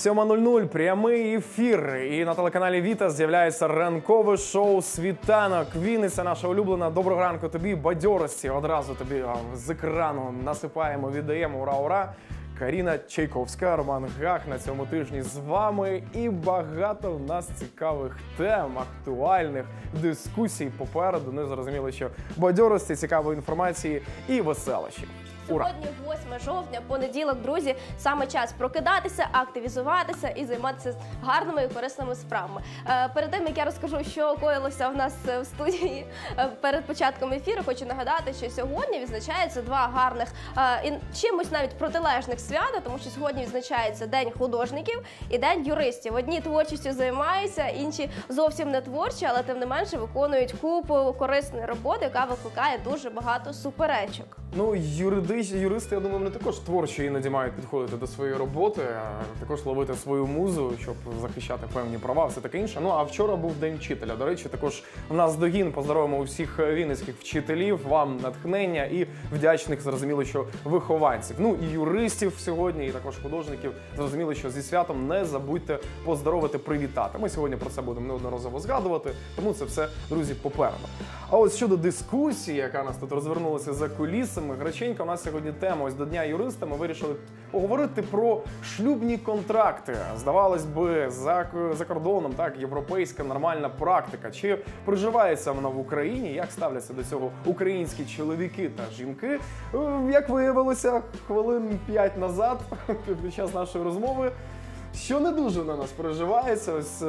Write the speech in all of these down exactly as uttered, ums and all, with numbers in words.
сьома нуль нуль, прямий ефір. І на телеканалі Віта з'являється ранкове шоу «Світанок». Вінниця наша улюблена. Доброго ранку тобі, бадьорості. Одразу тобі з екрану насипаємо, віддаємо. Ура-ура! Каріна Чайковська, Роман Гах на цьому тижні з вами. І багато в нас цікавих тем, актуальних дискусій попереду. Не зрозуміло, що бадьорості, цікавої інформації і веселощів. Сьогодні восьме жовтня, понеділок, друзі, саме час прокидатися, активізуватися і займатися гарними і корисними справами. Е, перед тим, як я розкажу, що коїлося в нас в студії е, перед початком ефіру, хочу нагадати, що сьогодні відзначається два гарних, е, і чимось навіть протилежних свята, тому що сьогодні відзначається День художників і День юристів. Одні творчістю займаються, інші зовсім не творчі, але тим не менше виконують купу корисної роботи, яка викликає дуже багато суперечок. Ну, юриди Юристи, я думаю, вони також творчо іноді мають підходити до своєї роботи, також ловити свою музу, щоб захищати певні права, все таке інше. Ну, а вчора був День вчителя. До речі, також в нас догін. Поздоровимо усіх вінницьких вчителів, вам натхнення і вдячних, зрозуміло, що вихованців. Ну, і юристів сьогодні, і також художників. Зрозуміло, що зі святом не забудьте поздоровити, привітати. Ми сьогодні про це будемо неодноразово згадувати, тому це все, друзі, попереду. А ось щодо дискусії, яка у нас тут розвернулася за кулісами, Граченька, у нас сьогодні тема, ось до Дня юриста, ми вирішили поговорити про шлюбні контракти. Здавалось би, за, за кордоном, так, європейська нормальна практика. Чи проживається вона в Україні? Як ставляться до цього українські чоловіки та жінки? Як виявилося хвилин п'ять назад, під час нашої розмови, що не дуже на нас проживається. Ось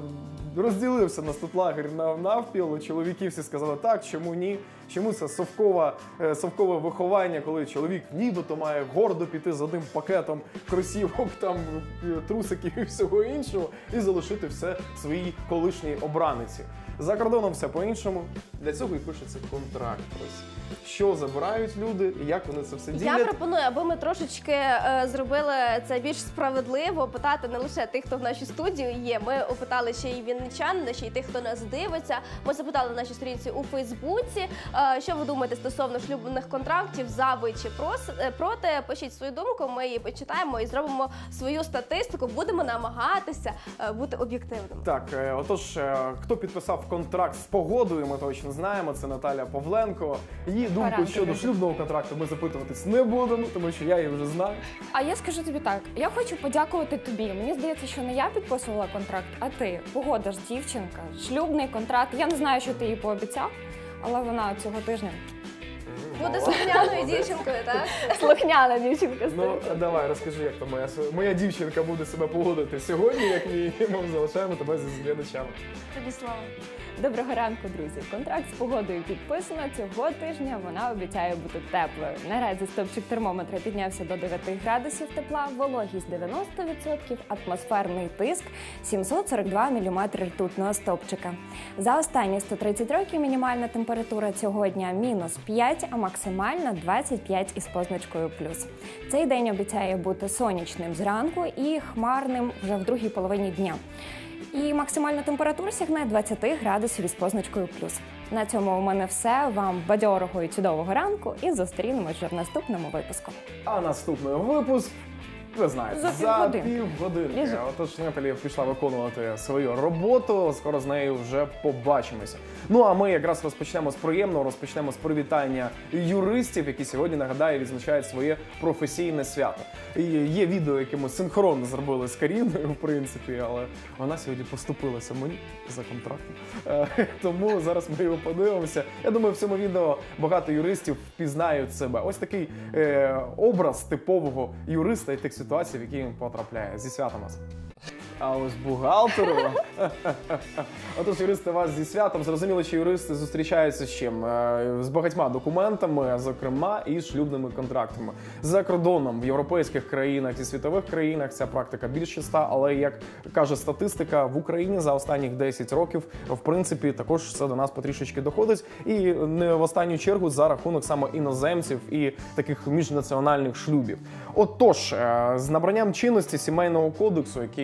розділився нас тут лагерь навпіл, чоловіки всі сказали так, чому ні, чому це совкове, совкове виховання, коли чоловік нібито має гордо піти з одним пакетом кросівок, там, трусиків і всього іншого і залишити все своїй колишній обраниці. За кордоном все по-іншому, для цього і пишеться контракт. Ось. Що забирають люди і як вони це все ділять? Я пропоную, аби ми трошечки е, зробили це більш справедливо, опитати не лише тих, хто в нашій студії є. Ми опитали ще й вінничан, ще й тих, хто нас дивиться. Ми запитали на нашій сторінці у Фейсбуці, е, що ви думаєте стосовно шлюбних контрактів, за ви чи прос, е, проти. Пишіть свою думку, ми її почитаємо і зробимо свою статистику, будемо намагатися е, бути об'єктивними. Так, е, отож, е, хто підписав контракт з погодою, ми точно знаємо, це Наталя Павленко. Її думку Ранку, щодо друзі. шлюбного контракту ми запитуватись не будемо, тому що я її вже знаю. А я скажу тобі так, я хочу подякувати тобі. Мені здається, що не я підписувала контракт, а ти. Погода ж дівчинка, шлюбний контракт. Я не знаю, що ти їй пообіцяв, але вона цього тижня Буде слухняною дівчинкою, так? слухняна дівчинка. Ну, давай, розкажи, як то моя, моя дівчинка буде себе поводити сьогодні, як мінімум, залишаємо тебе зі глядачами. Тобі слава. Доброго ранку, друзі. Контракт з погодою підписано. Цього тижня вона обіцяє бути теплою. Наразі стовпчик термометра піднявся до дев'яти градусів тепла, вологість дев'яносто відсотків, атмосферний тиск сімсот сорок два міліметри ртутного стовпчика. За останні сто тридцять років мінімальна температура цього дня мінус п'ять, а максимальна двадцять п'ять із позначкою плюс. Цей день обіцяє бути сонячним зранку і хмарним вже в другій половині дня. І максимальна температура сягне двадцять градусів із позначкою плюс. На цьому у мене все. Вам бадьорого і чудового ранку і зустрінемось вже в наступному випуску. А наступний випуск, ви знаєте, За за півгодинки. півгодинки. Ліжу. Отож, Наталія пішла виконувати свою роботу, скоро з нею вже побачимося. Ну, а ми якраз розпочнемо з приємного, розпочнемо з привітання юристів, які сьогодні, нагадаю, відзначають своє професійне свято. І є відео, яке ми синхронно зробили з Каріною, в принципі, але вона сьогодні поступилася мені за контрактом. Е, Тому зараз ми його подивимося. Я думаю, в цьому відео багато юристів впізнають себе. Ось такий е, образ типового юриста і тих ситуацій, в які він потрапляє. Зі святом вас! А ось бухгалтеру. Отож, юристи, вас зі святом. Зрозуміло, що юристи зустрічаються з чим? З багатьма документами, зокрема, і шлюбними контрактами. За кордоном, в європейських країнах і світових країнах ця практика більш часта, але, як каже статистика, в Україні за останніх десять років, в принципі, також це до нас потрішечки доходить. І не в останню чергу за рахунок саме іноземців і таких міжнаціональних шлюбів. Отож, з набранням чинності Сімейного кодексу, який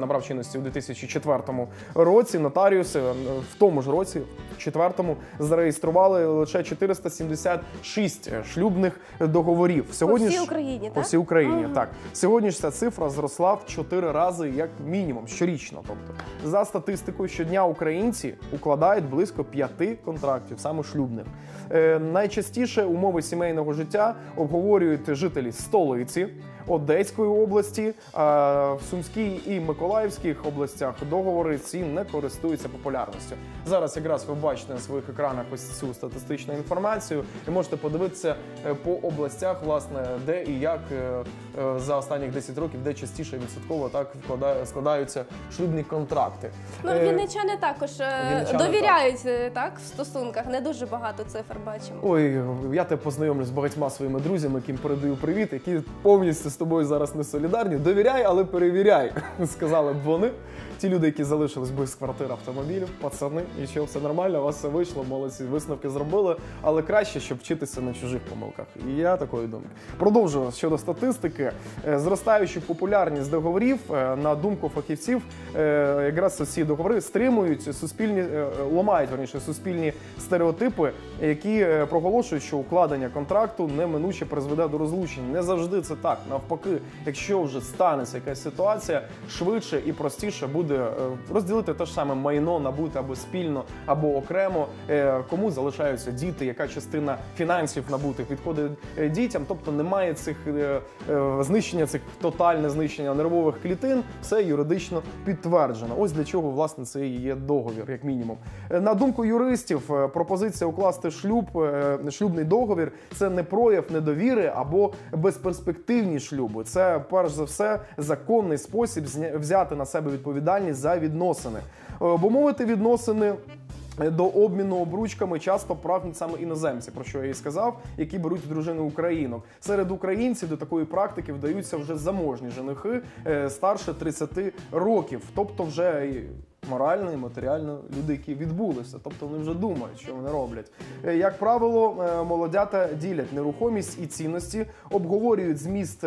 набрав чинності у дві тисячі четвертому році. Нотаріуси в тому ж році, четвертому, зареєстрували лише чотириста сімдесят шість шлюбних договорів. Сьогодні По всій ж- Україні, По так? всій Україні, Мгм. так. Сьогодні ж ця цифра зросла в чотири рази як мінімум, щорічно. Тобто, за статистикою, щодня українці укладають близько п'яти контрактів, саме шлюбних. Е, найчастіше умови сімейного життя обговорюють жителі столиці, Одеської області, а в Сумській і Миколаївській областях договори ці не користуються популярністю. Зараз якраз ви бачите на своїх екранах ось цю статистичну інформацію і можете подивитися е, по областях, власне, де і як е, е, за останніх десять років, де частіше відсотково так вкладає- складаються шлюбні контракти. Ну, Е, вінничани також е, вінничани довіряють е, так в стосунках. Не дуже багато цифр бачимо. Ой, я тебе познайомлю з багатьма своїми друзями, яким передаю привіт, які повністю з тобою зараз не солідарні. Довіряй, але перевіряй, сказали б вони. Ті люди, які залишились без квартир, автомобілів, пацани, нічого, все нормально, у вас все вийшло, молодці, висновки зробили, але краще, щоб вчитися на чужих помилках. І я такої думки. Продовжую щодо статистики. Е, Зростаючу популярність договорів, е, на думку фахівців, е, якраз ці договори стримують суспільні, е, ламають, верніше, суспільні стереотипи, які е, проголошують, що укладення контракту неминуче призведе до розлучень. Не завжди це так. Навпаки, якщо вже станеться якась ситуація, швидше і простіше буде е, розділити те ж саме майно, набути або спільно, або окремо, е, кому залишаються діти, яка частина фінансів набутих відходить е, дітям, тобто немає цих е, е, знищення, цих тотальне знищення нервових клітин, все юридично підтверджено. Ось для чого, власне, це і є договір, як мінімум. Е, На думку юристів, е, пропозиція укласти шлюб, е, шлюбний договір – це не прояв недовіри або безперспективні шлюби. Це, перш за все, законний спосіб зня- взяти на себе відповідальність за відносини. Е, Бо мовити відносини до обміну обручками часто прагнуть саме іноземці, про що я і сказав, які беруть в дружину українок. Серед українців до такої практики вдаються вже заможні женихи е, старше тридцяти років, тобто вже і морально і матеріально люди, які відбулися, тобто вони вже думають, що вони роблять. Е, Як правило, е, молодята ділять нерухомість і цінності, обговорюють зміст е,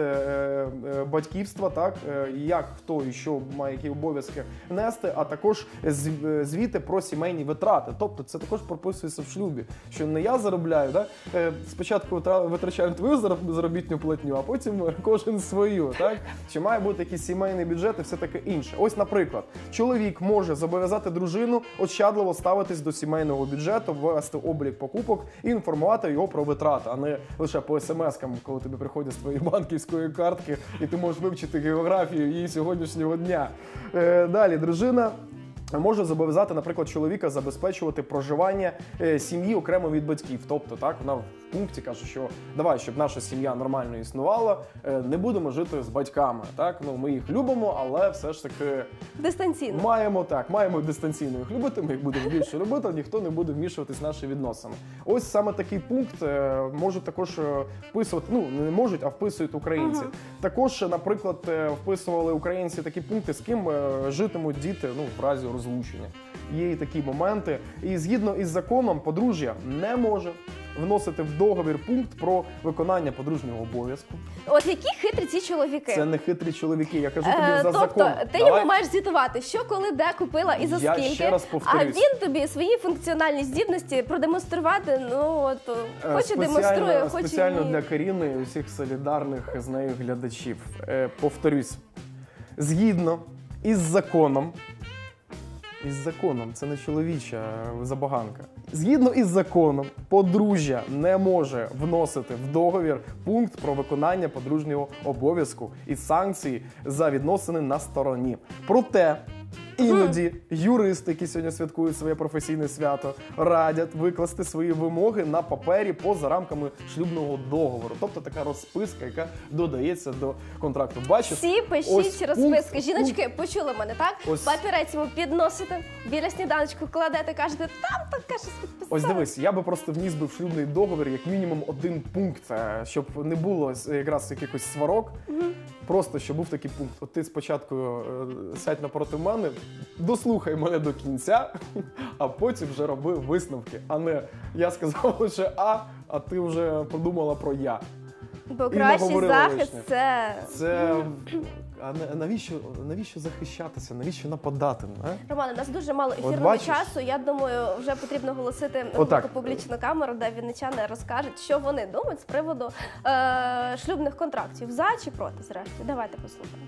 е, батьківства, так, е, як хто і що має які обов'язки нести, а також з- е, звіти про сімейні витрати. Тобто це також прописується в шлюбі, що не я заробляю, да? е, спочатку витра- витрачаю твою зароб- заробітну платню, а потім кожен свою. Так? Чи має бути якийсь сімейний бюджет і все таке інше. Ось, наприклад, чоловік може зобов'язати дружину ощадливо ставитись до сімейного бюджету, ввести облік покупок і інформувати його про витрати, а не лише по смс-кам, коли тобі приходять з твоєї банківської картки, і ти можеш вивчити географію її сьогоднішнього дня. Е, Далі, дружина може зобов'язати, наприклад, чоловіка забезпечувати проживання е, сім'ї окремо від батьків. Тобто, так, вона в пункті каже, що давай, щоб наша сім'я нормально існувала, е, не будемо жити з батьками. Так? Ну, ми їх любимо, але все ж таки Дистанційно. маємо так, маємо дистанційно їх любити, ми їх будемо більше робити, а ніхто не буде вмішуватись в наші відносини. Ось саме такий пункт е, можуть також е, вписувати, ну не можуть, а вписують українці. Ага. Також, наприклад, е, вписували українці такі пункти, з ким е, житимуть діти, ну, в разі розлучення. Є і такі моменти. І згідно із законом, подружжя не може вносити в договір пункт про виконання подружнього обов'язку. От які хитрі ці чоловіки. Це не хитрі чоловіки, я кажу тобі Е, за тобто, закон. ти Давай. йому маєш звітувати, що коли де купила і за Я скільки. ще раз А повторюсь. він тобі свої функціональні здібності продемонструвати, ну от Е, хоч і спеціально- демонструє, хоч і спеціально ні. для Каріни і усіх солідарних з нею глядачів. Е, повторюсь, згідно із законом, із законом, це не чоловіча забаганка. Згідно із законом, подружжя не може вносити в договір пункт про виконання подружнього обов'язку і санкції за відносини на стороні. Проте, іноді юристи, які сьогодні святкують своє професійне свято, радять викласти свої вимоги на папері поза рамками шлюбного договору. Тобто така розписка, яка додається до контракту. Бачиш? Всі пишіть Ось розписки. пункт, Жіночки, почули мене, так? Ось. Папірець ви підносите, біля сніданочку кладете, кажете, там таке щось підписали. Ось дивись, я би просто вніс би в шлюбний договір як мінімум один пункт, е, щоб не було е, якраз якихось сварок. Просто щоб був такий пункт. От ти спочатку е, сядь напроти мене, дослухай мене до кінця, а потім вже роби висновки. А не я сказав лише А, а ти вже подумала про я. Бо І кращий наговорила захист лишнє. це... Це а на- навіщо, навіщо захищатися, навіщо нападати? Не? Роман, у нас дуже мало ефірного бачиш? часу. Я думаю, вже потрібно оголосити Отак. велику публічну камеру, де вінничани розкажуть, що вони думають з приводу е- шлюбних контрактів. За чи проти, зрештою? Давайте послухаємо.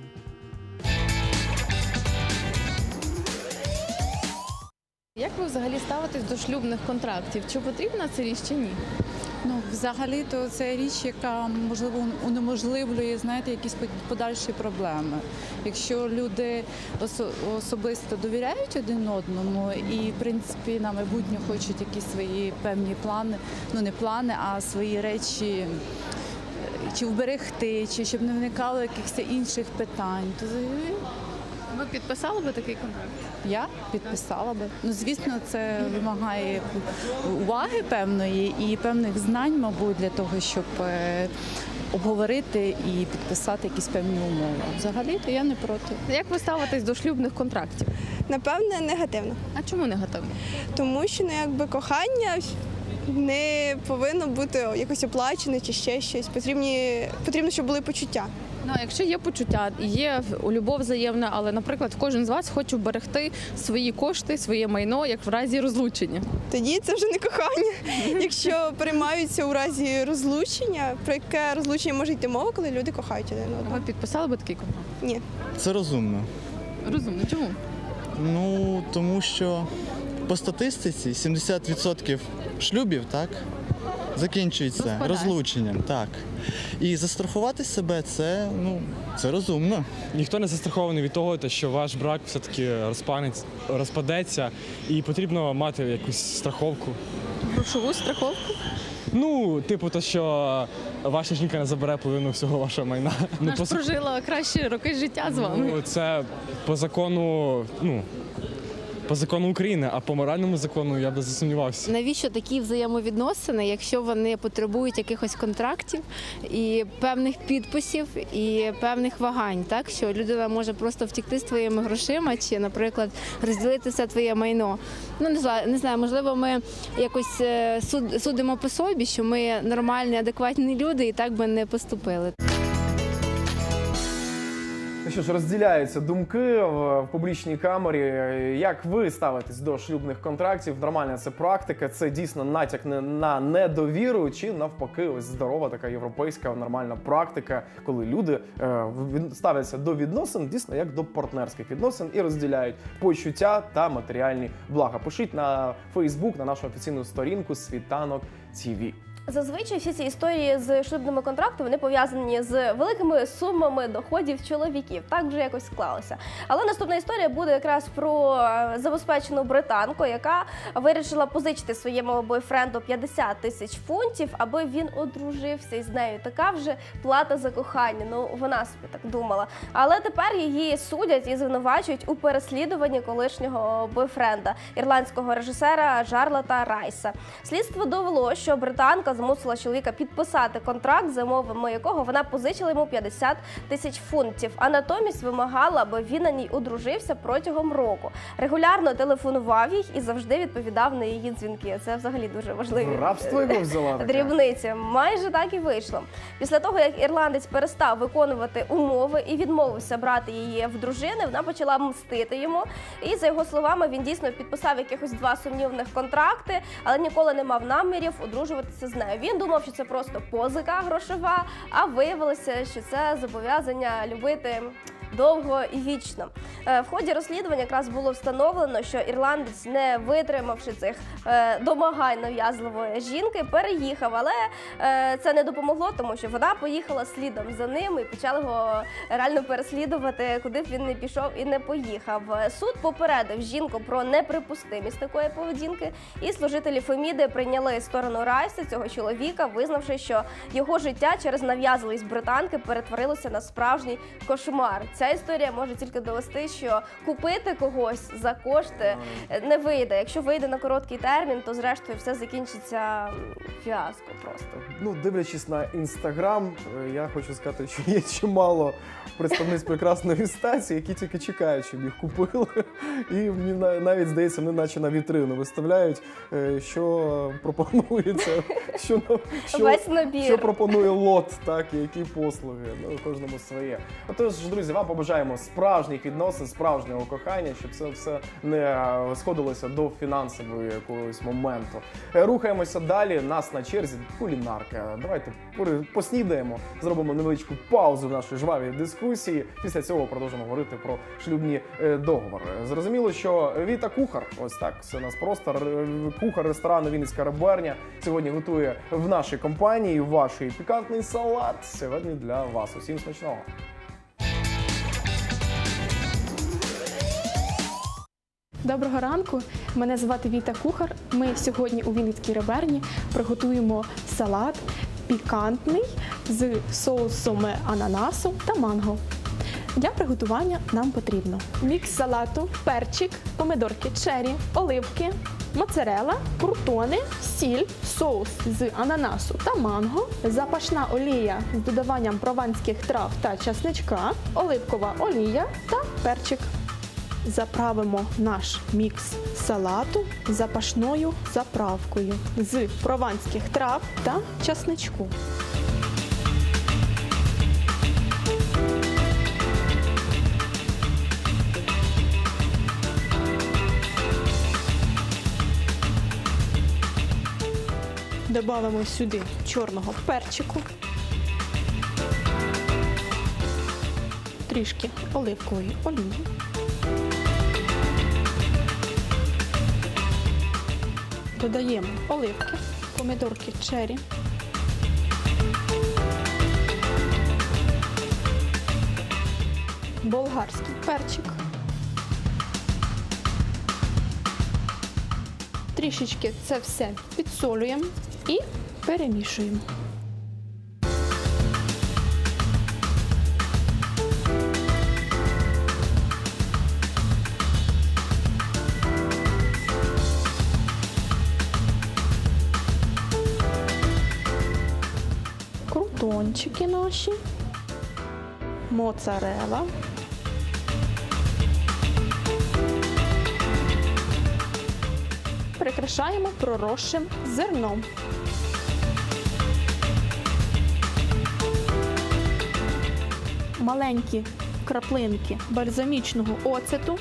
Як ви взагалі ставитесь до шлюбних контрактів? Чи потрібна ця річ, чи ні? Ну, взагалі-то це річ, яка, можливо, унеможливлює, знаєте, якісь подальші проблеми. Якщо люди осо- особисто довіряють один одному і, в принципі, на майбутнє хочуть якісь свої певні плани, ну не плани, а свої речі е, чи вберегти, чи щоб не виникало якихось інших питань, то Ви підписали би такий контракт? я підписала би. Ну, звісно, це вимагає уваги певної і певних знань, мабуть, для того, щоб е, обговорити і підписати якісь певні умови. Взагалі-то я не проти. Як ви ставитесь до шлюбних контрактів? Напевне, негативно. А чому негативно? Тому що ну, якби кохання не повинно бути якось оплачене чи ще щось. Потрібні, потрібно, щоб були почуття. Ну, а якщо є почуття, є любов взаємна, але, наприклад, кожен з вас хоче вберегти свої кошти, своє майно, як в разі розлучення. Тоді це вже не кохання. Якщо приймаються у разі розлучення, про яке розлучення може йти мова, коли люди кохають один одного? Ви підписали би такий контракт? Ні. Це розумно. Розумно. Чому? Ну, тому що по статистиці сімдесят відсотків шлюбів, так, закінчується Розпадається. розлученням, так. І застрахувати себе це, ну, це розумно. Ніхто не застрахований від того, те, що ваш брак все-таки розпанець- розпадеться, і потрібно мати якусь страховку. Грошову страховку? Ну, типу, то, що ваша жінка не забере половину всього вашого майна. Ну, Вона ж по, зак- прожила кращі роки життя з вами. ну, це по закону, ну, по закону України, а по моральному закону я би засумнівався. Навіщо такі взаємовідносини, якщо вони потребують якихось контрактів і певних підписів і певних вагань, так що людина може просто втекти з твоїми грошима чи, наприклад, розділити все твоє майно. Ну не знаю, не знаю, можливо, ми якось е, суд- судимо по собі, що ми нормальні, адекватні люди і так би не поступили. Ну що ж, розділяються думки в, в публічній камері. Як ви ставитесь до шлюбних контрактів? Нормальна це практика, це дійсно натяк не- на недовіру, чи навпаки, ось здорова така європейська нормальна практика, коли люди е, від- ставляться до відносин дійсно як до партнерських відносин і розділяють почуття та матеріальні блага. Пишіть на Фейсбук, на нашу офіційну сторінку Світанок ТІВІ. Зазвичай всі ці історії з шлюбними контрактами вони пов'язані з великими сумами доходів чоловіків. Так вже якось склалося. Але наступна історія буде якраз про е, забезпечену британку, яка вирішила позичити своєму бойфренду п'ятдесят тисяч фунтів, аби він одружився із нею. Така вже плата за кохання. Ну, вона собі так думала. Але тепер її судять і звинувачують у переслідуванні колишнього бойфренда, ірландського режисера Жарлета Райса. Слідство довело, що британка змусила чоловіка підписати контракт, за умовами якого вона позичила йому п'ятдесят тисяч фунтів, а натомість вимагала, аби він на ній одружився протягом року. Регулярно телефонував їй і завжди відповідав на її дзвінки. Це взагалі дуже важливі В рабство його взяла таке? дрібниці. Майже так і вийшло. Після того, як ірландець перестав виконувати умови і відмовився брати її в дружини, вона почала мстити йому. І, за його словами, він дійсно підписав якихось два сумнівних контракти, але ніколи не мав намірів одружуватися з нею. Він думав, що це просто позика грошова, а виявилося, що це зобов'язання любити довго і вічно. Е, В ході розслідування якраз було встановлено, що ірландець, не витримавши цих е, домагань нав'язливої жінки, переїхав, але е, це не допомогло, тому що вона поїхала слідом за ним і почала його реально переслідувати, куди б він не пішов і не поїхав. Суд попередив жінку про неприпустимість такої поведінки, і служителі Феміди прийняли сторону Райса, цього чоловіка, визнавши, що його життя через нав'язливість британки перетворилося на справжній кошмар. Ця ця історія може тільки довести, що купити когось за кошти не вийде. Якщо вийде на короткий термін, то зрештою все закінчиться фіаско просто. Ну, дивлячись на Інстаграм, я хочу сказати, що є чимало представниць прекрасної стації, які тільки чекають, щоб їх купили. І мені навіть здається, вони наче на вітрину виставляють, що пропонується, що, що, весь набір. Що пропонує лот, так, і які послуги. Ну, кожному своє. Отож, друзі, вам побажаємо справжніх відносин, справжнього кохання, щоб це все не сходилося до фінансового якогось моменту. Рухаємося далі. Нас на черзі кулінарка. Давайте поснідаємо, зробимо невеличку паузу в нашій жвавій дискусії. Після цього продовжимо говорити про шлюбні договори. Зрозуміло, що Віта кухар, ось так, це у нас просто кухар ресторану «Вінницька реберня», сьогодні готує в нашій компанії ваш пікантний салат. Сьогодні для вас. Усім смачного! Доброго ранку, мене звати Віта Кухар. Ми сьогодні у Вінницькій реберні приготуємо салат пікантний з соусом ананасу та манго. Для приготування нам потрібно мікс салату, перчик, помидорки черрі, оливки, моцарелла, крутони, сіль, соус з ананасу та манго, запашна олія з додаванням прованських трав та часничка, оливкова олія та перчик. Заправимо наш мікс салату запашною заправкою з прованських трав та часничку. Добавимо сюди чорного перчику, трішки оливкової олії, додаємо оливки, помидорки черрі, болгарський перчик, трішечки це все підсолюємо і перемішуємо. Крутончики наші, моцарелла, прикрашаємо проросшим зерном. Маленькі краплинки бальзамічного оцету.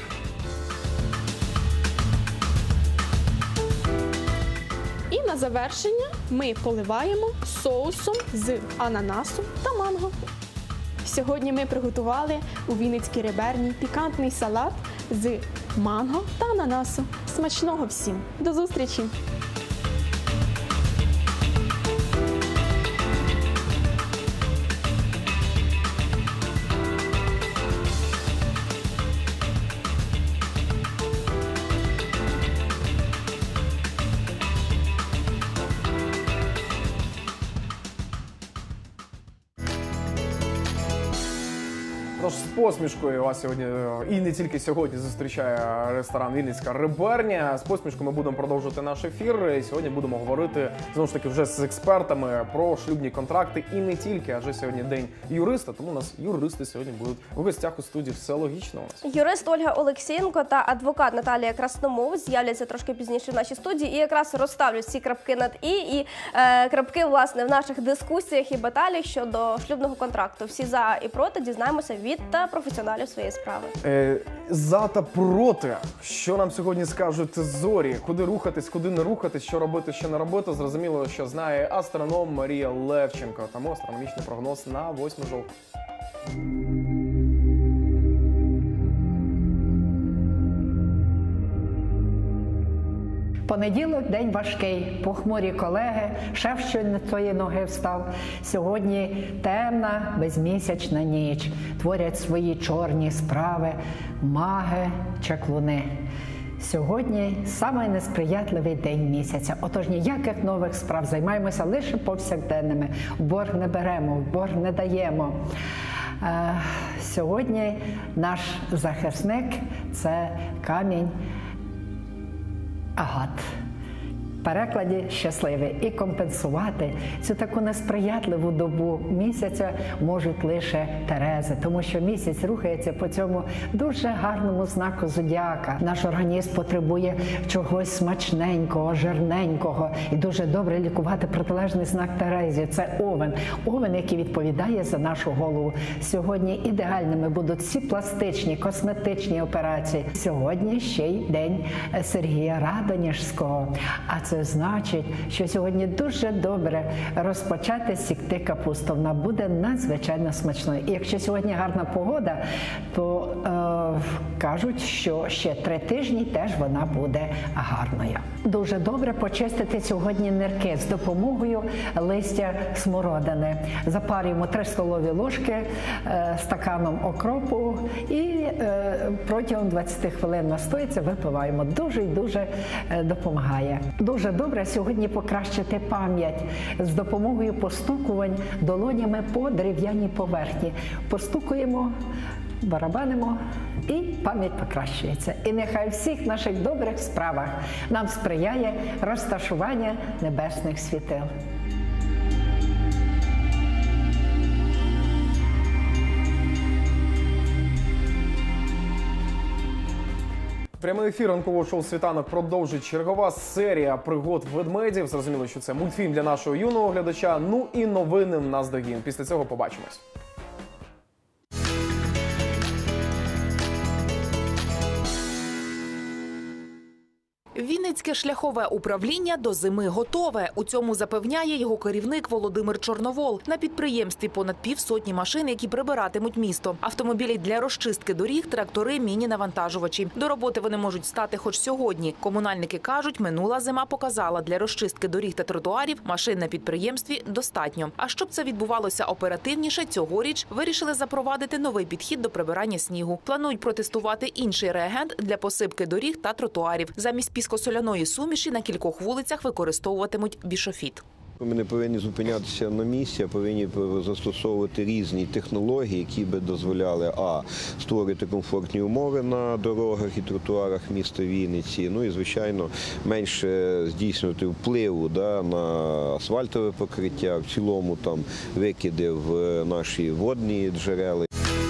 І на завершення ми поливаємо соусом з ананасу та манго. Сьогодні ми приготували у Вінницькій реберні пікантний салат з манго та ананасу. Смачного всім! До зустрічі! Тож з посмішкою вас сьогодні, і не тільки сьогодні, зустрічає ресторан «Вінницька реберня». З посмішкою ми будемо продовжувати наш ефір. І сьогодні будемо говорити, знову ж таки, вже з експертами про шлюбні контракти. І не тільки, адже сьогодні день юриста, тому у нас юристи сьогодні будуть в гостях у студії. Все логічно у нас. Юрист Ольга Олексієнко та адвокат Наталія Красномов з'являться трошки пізніше в нашій студії і якраз розставлять всі крапки над «і» і е, крапки, власне, в наших дискусіях і баталіях щодо шлюбного контракту. Всі за і проти дізнаємося від та професіоналів своєї справи. Е, за та проти. Що нам сьогодні скажуть зорі? Куди рухатись, куди не рухатись, що робити, що не робити? Зрозуміло, що знає астроном Марія Левченко. Тому астрономічний прогноз на восьме жовтня. Понеділок – день важкий, похмурі колеги, шеф щойно з тої ноги встав. Сьогодні темна, безмісячна ніч, творять свої чорні справи маги, чаклуни. Сьогодні самий несприятливий день місяця, отож ніяких нових справ, займаємося лише повсякденними, в борг не беремо, в борг не даємо. Е, Сьогодні наш захисник – це камінь агат. В перекладі щасливий. І компенсувати цю таку несприятливу добу місяця можуть лише Терези, тому що місяць рухається по цьому дуже гарному знаку зодіака. Наш організм потребує чогось смачненького, жирненького, і дуже добре лікувати протилежний знак Терезі. Це овен. Овен, який відповідає за нашу голову. Сьогодні ідеальними будуть всі пластичні, косметичні операції. Сьогодні ще й день Сергія Радонежського. А це Це значить, що сьогодні дуже добре розпочати сікти капусту. Вона буде надзвичайно смачною. І якщо сьогодні гарна погода, то е, кажуть, що ще три тижні теж вона буде гарною. Дуже добре почистити сьогодні нирки з допомогою листя смородини. Запарюємо три столові ложки е, стаканом окропу і е, протягом двадцяти хвилин настоїться, випиваємо. Дуже і дуже е, допомагає. Дуже добре сьогодні покращити пам'ять з допомогою постукувань долонями по дерев'яній поверхні. Постукуємо, барабанимо, і пам'ять покращується. І нехай в всіх наших добрих справах нам сприяє розташування небесних світил. Прямий ефір ранкового шоу «Світанок» продовжить чергова серія пригод ведмедів. Зрозуміло, що це мультфільм для нашого юного глядача. Ну і новини наздогін. Після цього побачимось. Вінницьке шляхове управління до зими готове. У цьому запевняє його керівник Володимир Чорновол. На підприємстві понад півсотні машин, які прибиратимуть місто. Автомобілі для розчистки доріг, трактори, міні-навантажувачі. До роботи вони можуть стати хоч сьогодні. Комунальники кажуть, минула зима показала, для розчистки доріг та тротуарів машин на підприємстві достатньо. А щоб це відбувалося оперативніше, цьогоріч вирішили запровадити новий підхід до прибирання снігу. Планують протестувати інший реагент для посипки доріг та тротуарів. Замість піскосоляної суміші на кількох вулицях використовуватимуть бішофіт. Ми не повинні зупинятися на місці, а повинні застосовувати різні технології, які би дозволяли а. створити комфортні умови на дорогах і тротуарах міста Вінниці, ну і, звичайно, менше здійснювати впливу да, на асфальтове покриття, в цілому там викиди в наші водні джерела.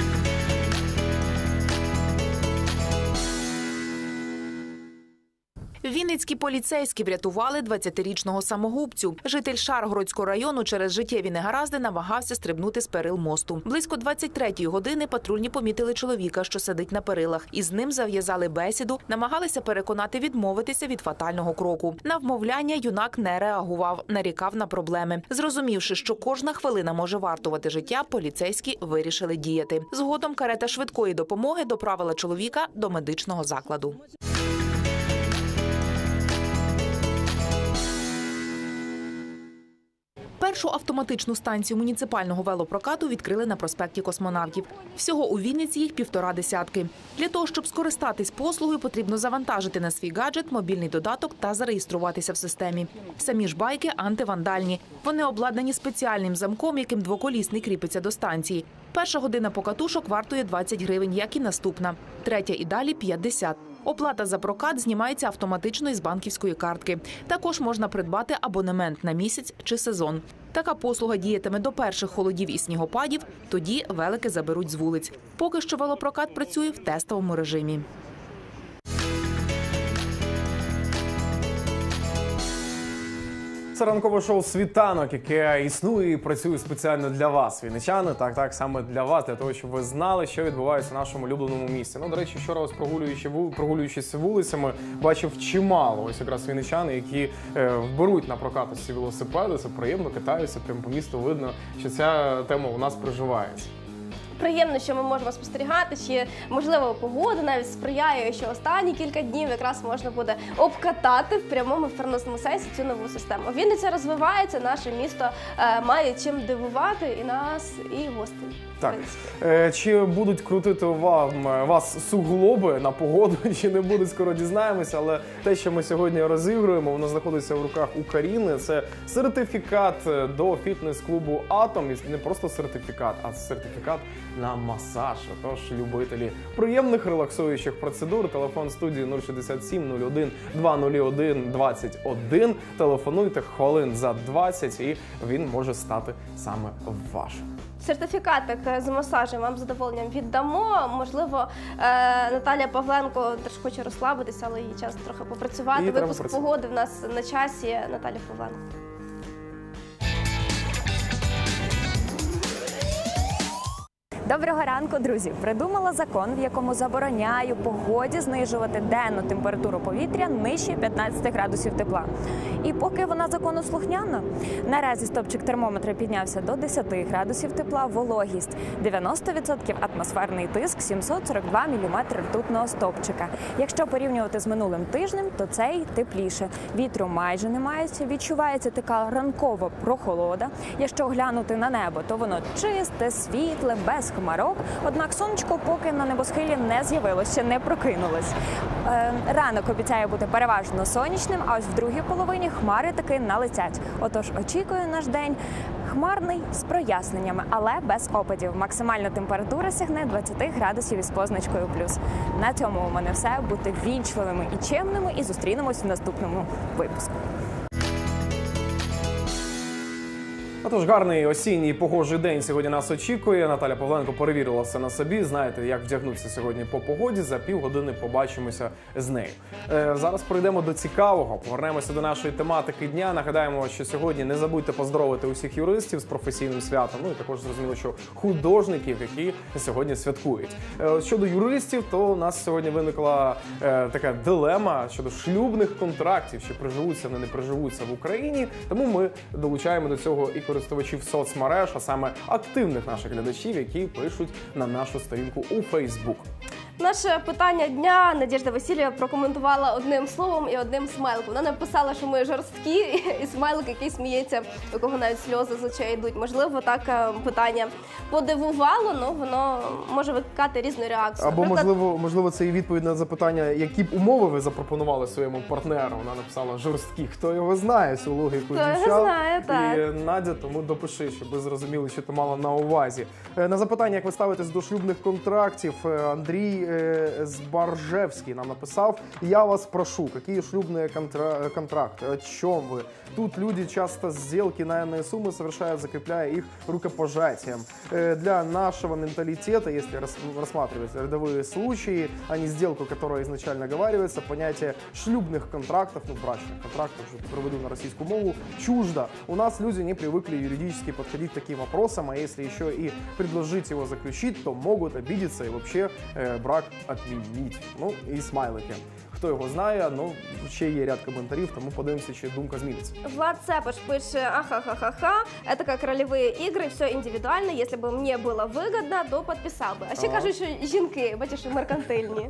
Вінницькі поліцейські врятували двадцятирічного самогубцю. Житель Шаргородського району через життєві негаразди намагався стрибнути з перил мосту. Близько двадцять третьої години патрульні помітили чоловіка, що сидить на перилах. Із ним зав'язали бесіду, намагалися переконати відмовитися від фатального кроку. На вмовляння юнак не реагував, нарікав на проблеми. Зрозумівши, що кожна хвилина може вартувати життя, поліцейські вирішили діяти. Згодом карета швидкої допомоги доправила чоловіка до медичного закладу. Першу автоматичну станцію муніципального велопрокату відкрили на проспекті Космонавтів. Всього у Вінниці їх півтора десятки. Для того, щоб скористатись послугою, потрібно завантажити на свій гаджет мобільний додаток та зареєструватися в системі. Самі ж байки антивандальні. Вони обладнані спеціальним замком, яким двоколісний кріпиться до станції. Перша година покатушок вартує двадцять гривень, як і наступна. Третя і далі – п'ятдесят. Оплата за прокат знімається автоматично із банківської картки. Також можна придбати абонемент на місяць чи сезон. Така послуга діятиме до перших холодів і снігопадів, тоді велики заберуть з вулиць. Поки що велопрокат працює в тестовому режимі. Це ранкове шоу «Світанок», яке існує і працює спеціально для вас, вінничани. Так, так, саме для вас, для того, щоб ви знали, що відбувається в нашому улюбленому місті. Ну, до речі, вчора ось прогулюючи, прогулюючись вулицями, бачив чимало ось якраз вінничан, які е, беруть на прокат ось ці велосипеди. Це приємно, катаються, прямо по місту видно, що ця тема у нас приживається. Приємно, що ми можемо спостерігати, чи, можливо, погода навіть сприяє, що останні кілька днів якраз можна буде обкатати в прямому, в переносному сенсі цю нову систему. Вінниця розвивається, наше місто е, має чим дивувати і нас, і гостей. Так. Е, чи будуть крутити вам, вас суглоби на погоду, чи не будуть, скоро дізнаємося, але те, що ми сьогодні розігруємо, воно знаходиться в руках у Каріни. Це сертифікат до фітнес-клубу «Атом». І не просто сертифікат, а сертифікат на масаж. Тож, любителі приємних релаксуючих процедур, телефон студії нуль шістдесят сім нуль один двадцять один двадцять один. Телефонуйте хвилин за двадцять і він може стати саме вашим. Сертифікатик з масажем вам з задоволенням віддамо. Можливо, Наталія Павленко теж хоче розслабитися, але їй час трохи попрацювати. Випуск погоди в нас на часі. Наталія Павленко. Доброго ранку, друзі! Придумала закон, в якому забороняю погоді знижувати денну температуру повітря нижче п'ятнадцяти градусів тепла. І поки вона законослухняна, наразі стопчик термометра піднявся до десяти градусів тепла, вологість дев'яносто відсотків, атмосферний тиск сімсот сорок два міліметри ртутного стовпчика. Якщо порівнювати з минулим тижнем, то цей тепліше. Вітру майже немає, відчувається така ранкова прохолода. Якщо глянути на небо, то воно чисте, світле, без хмарок, однак сонечко поки на небосхилі не з'явилося, ще не прокинулось. Е, ранок обіцяє бути переважно сонячним, а ось в другій половині хмари таки налетять. Отож, очікую наш день хмарний з проясненнями, але без опадів. Максимальна температура сягне двадцяти градусів із позначкою плюс. На цьому у мене все. Будьте ввічливими і чемними і зустрінемось в наступному випуску. Отож, гарний осінній погожий день сьогодні нас очікує. Наталя Павленко перевірила все на собі. Знаєте, як вдягнутися сьогодні по погоді. За півгодини побачимося з нею. Е, зараз перейдемо до цікавого. Повернемося до нашої тематики дня. Нагадаємо, що сьогодні не забудьте поздоровити усіх юристів з професійним святом. Ну і також зрозуміло, що художників, які сьогодні святкують. Е, щодо юристів, то у нас сьогодні виникла е, така дилема щодо шлюбних контрактів, чи приживуться вони, не приживуться в Україні. Тому ми долучаємо до цього і користувачів соцмереж, а саме активних наших глядачів, які пишуть на нашу сторінку у Фейсбук. Наше питання дня Надежда Васильєва прокоментувала одним словом і одним смайликом. Вона написала, що ми жорсткі, і смайлик, який сміється, у кого навіть сльози з очей йдуть. Можливо, так питання подивувало, але воно може викликати різну реакцію. Або, Наприклад, можливо, можливо, це і відповідь на запитання, які б умови ви запропонували своєму партнеру. Вона написала жорсткі. Хто його знає, цю логіку Хто його дівчат. знає, так. І Надя, тому допиши, щоб ви зрозуміли, що ти мала на увазі. Е, На запитання, як ви ставитесь до шлюбних контрактів, е, Андрій Збаржевский нам написал: «Я вас прошу, какие шлюбные контра- контракты, о чем вы? Тут люди часто сделки на иные суммы совершают, закрепляя их рукопожатием. Э, Для нашего менталитета, если рас- рассматривать рядовые случаи, а не сделку, которая изначально оговаривается, понятие шлюбных контрактов, ну, брачных контрактов, уже переведу на российскую мову, чуждо. У нас люди не привыкли юридически подходить к таким вопросам, а если еще и предложить его заключить, то могут обидеться и вообще э, брак отменить». Ну і смайлики. Хто його знає, ну ще є ряд коментарів, тому подивимося, чи думка зміниться. Влад Цепыш пише: ахахахаха, это как ролевые игры, все индивидуально, если бы мне было выгодно, то подписал бы. А ще Ага. кажуть, що жінки, бачиш, меркантильні.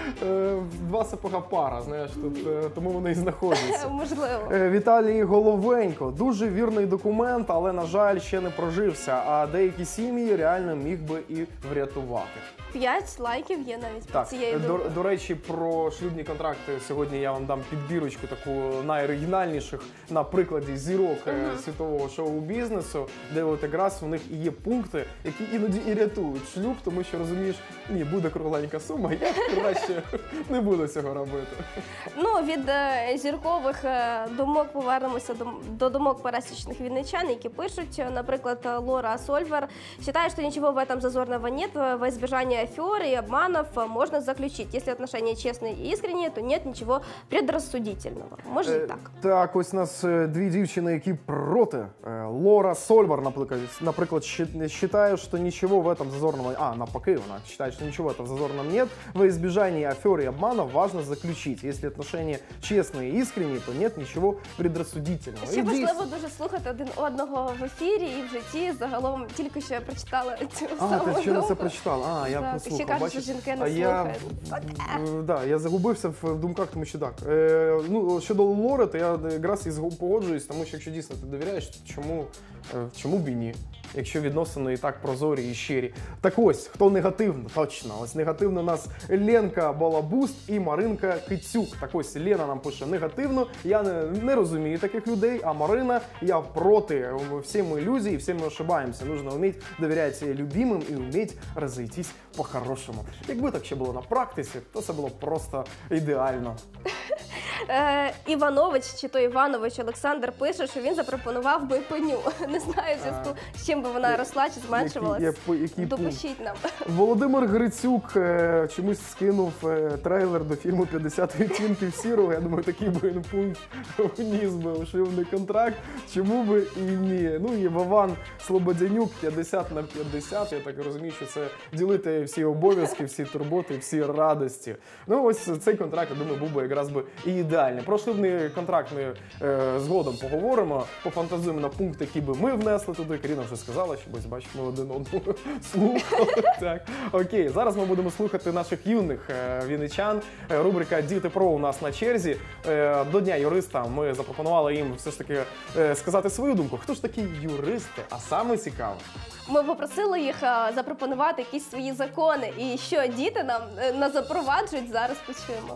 Е, Два сапога пара, знаєш, тут е, тому вони і знаходяться. Можливо. Е, Віталій Головенько. Дуже вірний документ, але, на жаль, ще не прожився, а деякі сім'ї реально міг би і врятувати. П'ять лайків є навіть під Так, цією до, думкою. до речі, про шлюбні контракти сьогодні я вам дам підбірочку таку найоригінальніших на прикладі зірок е, світового шоу-бізнесу, де от якраз у них і є пункти, які іноді і рятують шлюб, тому що, розумієш, ні, буде кругленька сума, я краще не буду цього робити. Ну, від е, зіркових е, думок повернемося до, до думок пересічних вінничан, які пишуть, наприклад, Лора Сольвер считає, что ничего в этом зазорного нет, во избежание афер и обманов можно заключить. Если отношения честные и искренние, то нет ничего предрассудительного. Може і Е, так. Так, ось у нас е, дві дівчини, які проти. Е, Лора Сольвар, наприклад, наприклад, щи- вважає, що нічого в этом зазорного... А, навпаки, вона вважає, що нічого в этом зазорного нет. Во избежание афер и обманов важно заключить. Если отношения честные и искренние, то нет ничего предрассудительного. Ще І дійсно- важливо дуже слухати один одного в ефірі і в житті. Загалом тільки що я прочитала цю А, саму ти ще не це думку. прочитала? А, я Так, послухав. ще кажуть, бачиш? що жінки не а я, слухають. е, да, я загубився в думках, тому що так. Е, ну, щодо Лори, то я якраз і згу- погоджуюсь, тому що якщо дійсно ти довіряєш, то чому, е, чому б і ні? якщо відносини і так прозорі і щирі. Так ось, хто негативно, точно, ось негативно у нас Ленка Балабуст і Маринка Кицюк. Так ось, Лена нам пише негативно, я не, не розумію таких людей, а Марина, я проти, всі ми ілюзії, всі ми ошибаємося. Нужно вміти довіряти любимим і вміти розійтись по-хорошому. Якби так ще було на практиці, то це було просто ідеально. Е, Іванович, чи то Іванович Олександр пише, що він запропонував би пеню. Не знаю, в зв'язку з чим би вона росла чи зменшувалась. Який- який Допишіть нам. Володимир Грицюк е, чомусь скинув е, трейлер до фільму «п'ятдесят відтінків сірого». Я думаю, такий би він пункт вніс би у шлюбний контракт. Чому би і ні? Ну і Вован Слободянюк п'ятдесят на п'ятдесят. Я так розумію, що це ділити всі обов'язки, всі турботи, всі радості. Ну ось цей контракт, я думаю, був би якраз би і ідеальний. Про шлюбний контракт ми е, згодом поговоримо, пофантазуємо на пункти, які би ми внесли туди. Каріна вже сказала, що ось бачимо один одного слухали. Так, окей, зараз ми будемо слухати наших юних е, вінничан. Е, рубрика «Діти Про» у нас на черзі. Е, до Дня юриста ми запропонували їм все ж таки е, сказати свою думку. Хто ж такі юристи? А саме цікаво. Ми попросили їх е, запропонувати якісь свої закони. І що діти нам е, нас запроваджують, зараз почуємо.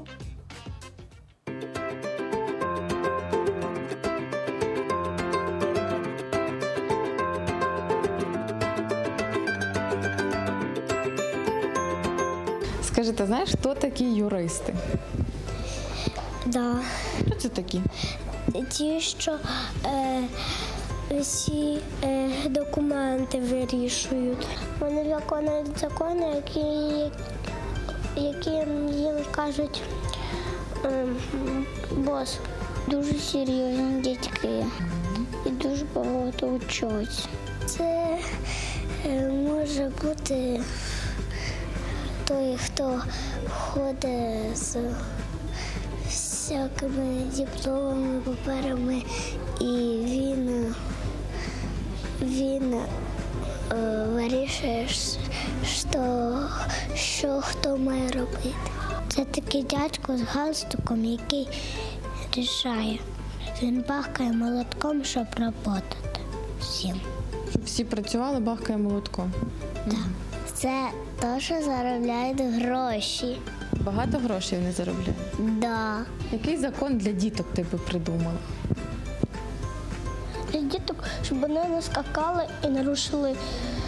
Скажи, ти знаєш, хто такі юристи? Да. Що це такі? Ті, що е, всі е, документи вирішують. Вони виконують закони, які, які їм кажуть е, бос. Дуже серйозні дітки і дуже багато вчаться. Це е, може бути той, хто ходить з всякими дипломами, паперами, і він, він е, вирішує, що, що хто має робити. Це такий дядько з галстуком, який рішає. Він бахкає молотком, щоб працювати всім. Щоб всі працювали, бахкає молотком. Так. Це те, що заробляють гроші. Багато грошей вони заробляють? Да. Який закон для діток ти би придумала? Для діток, щоб вони не скакали і нарушили.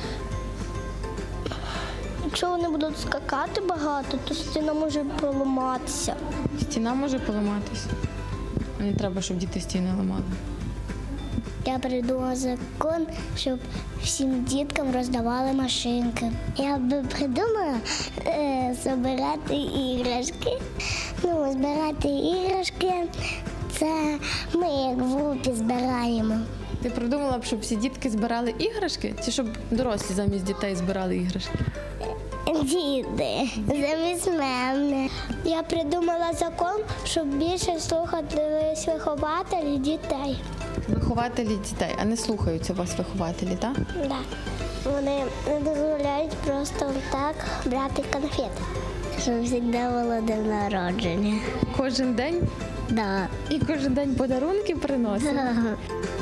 Якщо вони будуть скакати багато, то стіна може поламатися. Стіна може поламатися? Не треба, щоб діти стіни ламали. Я придумала закон, щоб всім діткам роздавали машинки. Я би придумала е, збирати іграшки. Ну, збирати іграшки – це ми як в групі збираємо. Ти придумала б, щоб всі дітки збирали іграшки? Чи щоб дорослі замість дітей збирали іграшки? Діти, замість мене. Я придумала закон, щоб більше слухатись вихователів дітей. Вихователі дітей, а не слухаються вас вихователі, так? Так. Вони не дозволяють просто так брати конфети. Щоб завжди було день народження. Кожен день? Так. І кожен день подарунки приносять? Так.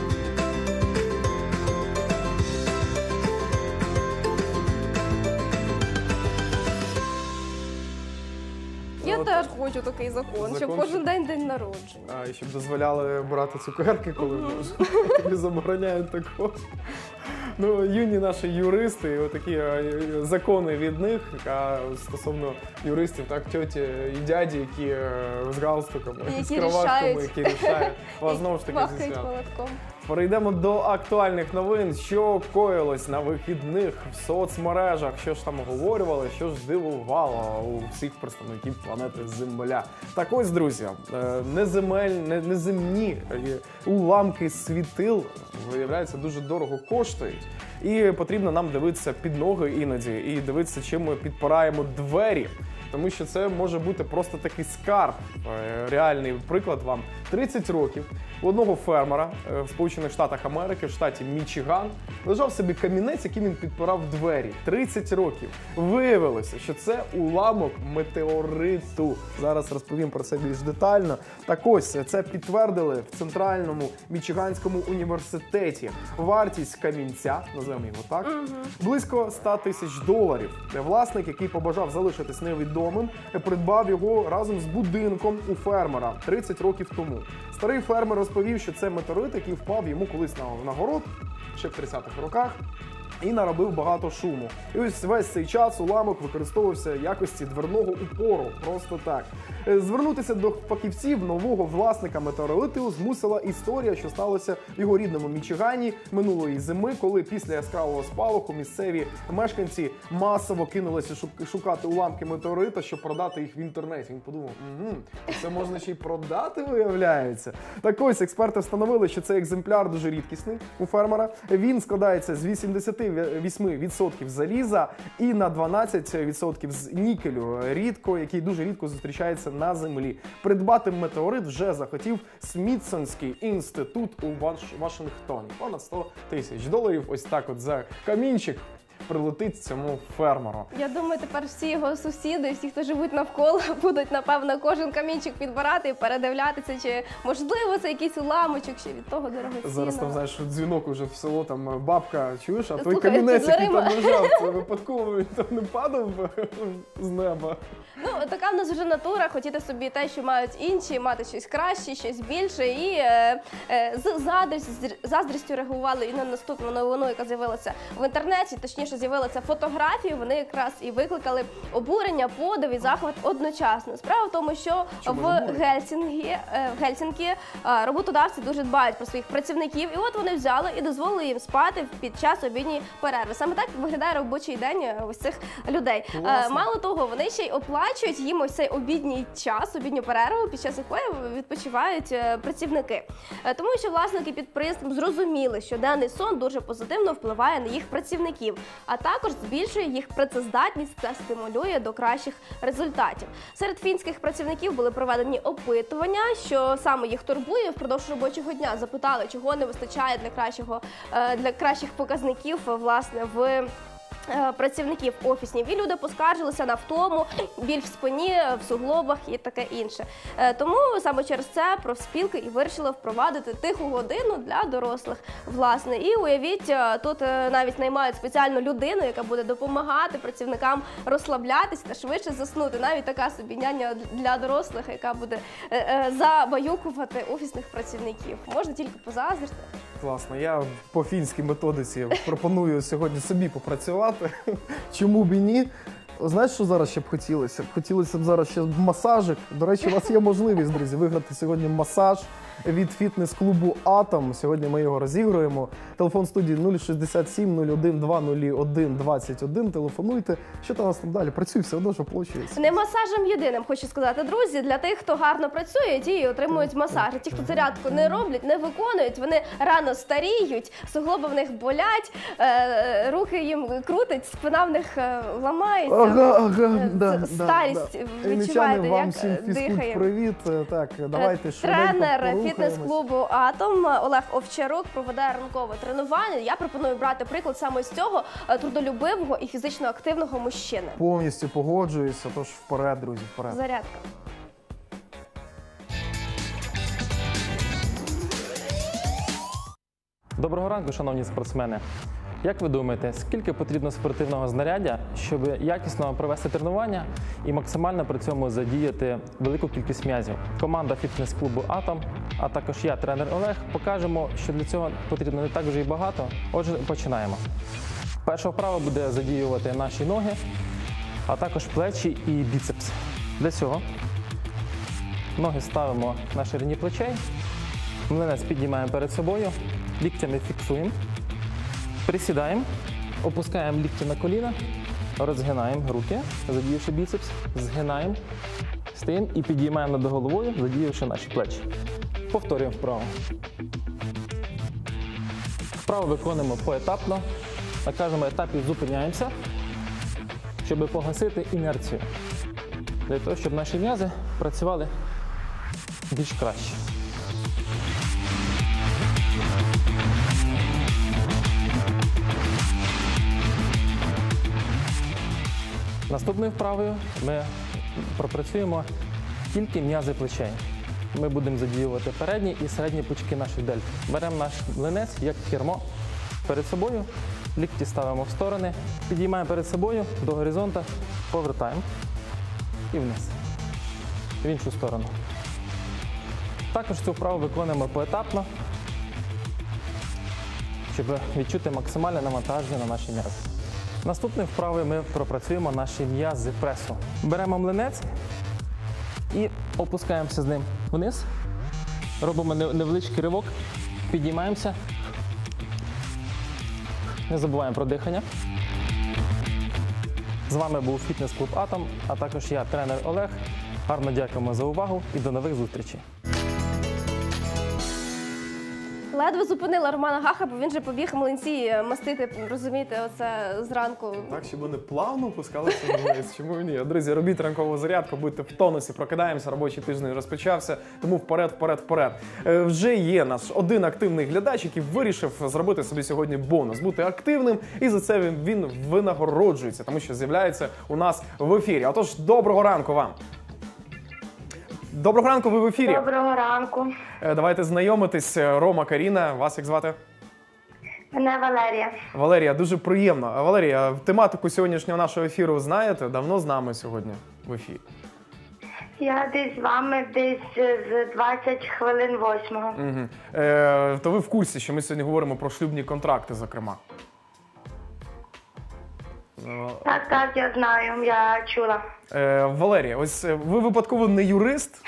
Я теж хочу такий закон, Закон, щоб кожен день день народження. А, і щоб дозволяли брати цукерки, коли можна. Тобі забороняють такого. Ну, юні наші юристи, отакі е, закони від них, а стосовно юристів, так, тьоті і дяді, які е, з галстуками, Які з кроватками, рішають. які рішають. Вас знову ж таки зі Бахають свят. молотком. Перейдемо до актуальних новин, що коїлось на вихідних в соцмережах, що ж там оговорювали, що ж здивувало у всіх представників планети Земля. Так ось, друзі, е, неземель, не- неземні е, уламки світил, виявляється, дуже дорого коштують. І потрібно нам дивитися під ноги іноді, і дивитися, чим ми підпираємо двері. тому що це може бути просто такий скарб. Е, Реальний приклад вам. тридцять років у одного фермера е, в Сполучених Штатах Америки, в штаті Мічиган, лежав собі камінець, який він підпирав двері. тридцять років. Виявилося, що це уламок метеориту. Зараз розповім про це більш детально. Так ось, це підтвердили в Центральному Мічиганському університеті. Вартість камінця, називаємо його так, близько ста тисяч доларів. Власник, який побажав залишитись невідомим, придбав його разом з будинком у фермера тридцять років тому. Старий фермер розповів, що це метеорит, який впав йому колись на, на город, ще в тридцятих роках, і наробив багато шуму. І ось весь цей час уламок використовувався в якості дверного упору. Просто так. Звернутися до фахівців нового власника метеориту змусила історія, що сталося в його рідному Мічигані минулої зими, коли після яскравого спалаху місцеві мешканці масово кинулися шукати уламки метеорита, щоб продати їх в інтернеті. Він подумав, угу, це можна ще й продати, виявляється. Так ось, експерти встановили, що цей екземпляр дуже рідкісний у фермера. Він складається з вісімдесят вісім відсотків заліза і на дванадцять відсотків з нікелю, рідко, який дуже рідко зустрічається на землі. Придбати метеорит вже захотів Смітсонський інститут у Вашингтоні. Понад сто тисяч доларів. Ось так от за камінчик прилетить цьому фермеру. Я думаю, тепер всі його сусіди, всі, хто живуть навколо, будуть, напевно, кожен камінчик підбирати і передивлятися, чи можливо це якийсь уламочок, чи від того дорогоцінного. Зараз там, знаєш, дзвінок уже в село, там бабка, чуєш, а той Слухай, камінець, який дверима. там лежав, це випадково він там не падав з неба. Ну, така в нас вже натура, хотіти собі те, що мають інші, мати щось краще, щось більше. І е, е, з заздрістю, заздрістю реагували і на наступну новину, яка з'явилася в інтернеті, точніше з'явилися фотографії, вони якраз і викликали обурення, подив і захват одночасно. Справа в тому, що Чому в Гельсінкі, е, в Гельсінкі е, роботодавці дуже дбають про своїх працівників, і от вони взяли і дозволили їм спати під час обідньої перерви. Саме так виглядає робочий день ось цих людей. Е, мало того, вони ще й оплачують їм ось цей обідній час, обідню перерву, під час якої відпочивають е, працівники. Е, тому що власники підприємств зрозуміли, що денний сон дуже позитивно впливає на їх працівників, а також збільшує їх працездатність та стимулює до кращих результатів. Серед фінських працівників були проведені опитування, що саме їх турбує впродовж робочого дня. Запитали, чого не вистачає для кращого, е, для кращих показників, власне, в працівників офіснів. І люди поскаржилися на втому, біль в спині, в суглобах і таке інше. Тому саме через це профспілки і вирішили впровадити тиху годину для дорослих. Власне, і уявіть, тут навіть наймають спеціальну людину, яка буде допомагати працівникам розслаблятися та швидше заснути. Навіть така собі няня для дорослих, яка буде забаюкувати офісних працівників. Можна тільки позаздрити. Класно. Я по фінській методиці пропоную сьогодні собі попрацювати. Чому б і ні? Знаєш, що зараз ще б хотілося? Хотілося б зараз ще масажик. До речі, у вас є можливість, друзі, виграти сьогодні масаж від фітнес-клубу «Атом». Сьогодні ми його розігруємо. Телефон студії нуль шістдесят сім нуль один два нуль один двадцять один. Телефонуйте. Що там у нас там далі? Працює все одно, що оплачується. Не масажем єдиним, хочу сказати, друзі. Для тих, хто гарно працює, ті і отримують масаж. А ті, хто зарядку не роблять, не виконують, вони рано старіють, суглоби в них болять, е, руки їм крутить, спина в них е, ламається. Ага, ага, да, старість да, да. відчуваєте, вам як всім дихає. Привіт. Так, давайте швиденько Тренер порухаємось. фітнес-клубу «Атом» Олег Овчарук проведе ранкове тренування. Я пропоную брати приклад саме з цього трудолюбивого і фізично активного мужчини. Повністю погоджуюся, тож вперед, друзі, вперед. Зарядка. Доброго ранку, шановні спортсмени. Як ви думаєте, скільки потрібно спортивного знаряддя, щоб якісно провести тренування і максимально при цьому задіяти велику кількість м'язів? Команда фітнес-клубу «Атом», а також я, тренер Олег, покажемо, що для цього потрібно не так вже і багато. Отже, починаємо. Перша вправа буде задіювати наші ноги, а також плечі і біцепс. Для цього ноги ставимо на ширині плечей, млинець піднімаємо перед собою, ліктями фіксуємо. Присідаємо, опускаємо лікті на коліна, розгинаємо руки, задіявши біцепс, згинаємо, стаємо і підіймаємо над головою, задіявши наші плечі. Повторюємо вправо. Вправо виконуємо поетапно. На кожному етапі зупиняємося, щоб погасити інерцію. для того, щоб наші м'язи працювали більш краще. Наступною вправою ми пропрацюємо тільки м'язи плечей. Ми будемо задіювати передні і середні пучки наших дельт. Беремо наш млинець як кермо перед собою, лікті ставимо в сторони, підіймаємо перед собою до горизонту, повертаємо і вниз, в іншу сторону. Також цю вправу виконуємо поетапно, щоб відчути максимальне навантаження на наші м'язи. Наступною вправою ми пропрацюємо наші м'язи пресу. Беремо млинець і опускаємося з ним вниз, робимо невеличкий ривок, підіймаємося, не забуваємо про дихання. З вами був фітнес-клуб «Атом», а також я, тренер Олег. Гарно дякуємо за увагу і до нових зустрічей. Ледве зупинила Романа Гаха, бо він же побіг млинці мастити, розумієте, оце зранку. Так, щоб вони плавно опускалися вниз. Чому ні? Друзі, робіть ранкову зарядку, будьте в тонусі, прокидаємося, робочий тиждень розпочався, тому вперед, вперед, вперед. Е, вже є наш один активний глядач, який вирішив зробити собі сьогодні бонус, бути активним, і за це він, він винагороджується, тому що з'являється у нас в ефірі. Отож, доброго ранку вам! Доброго ранку, ви в ефірі. Доброго ранку. Давайте знайомитись. Рома, Каріна, вас як звати? Мене Валерія. Валерія, дуже приємно. Валерія, тематику сьогоднішнього нашого ефіру знаєте? Давно з нами сьогодні в ефірі? Я десь з вами десь з двадцять хвилин восьмого. Угу. Е, то ви в курсі, що ми сьогодні говоримо про шлюбні контракти, зокрема? Так, так, я знаю, я чула. Е, Валерія, ось ви випадково не юрист?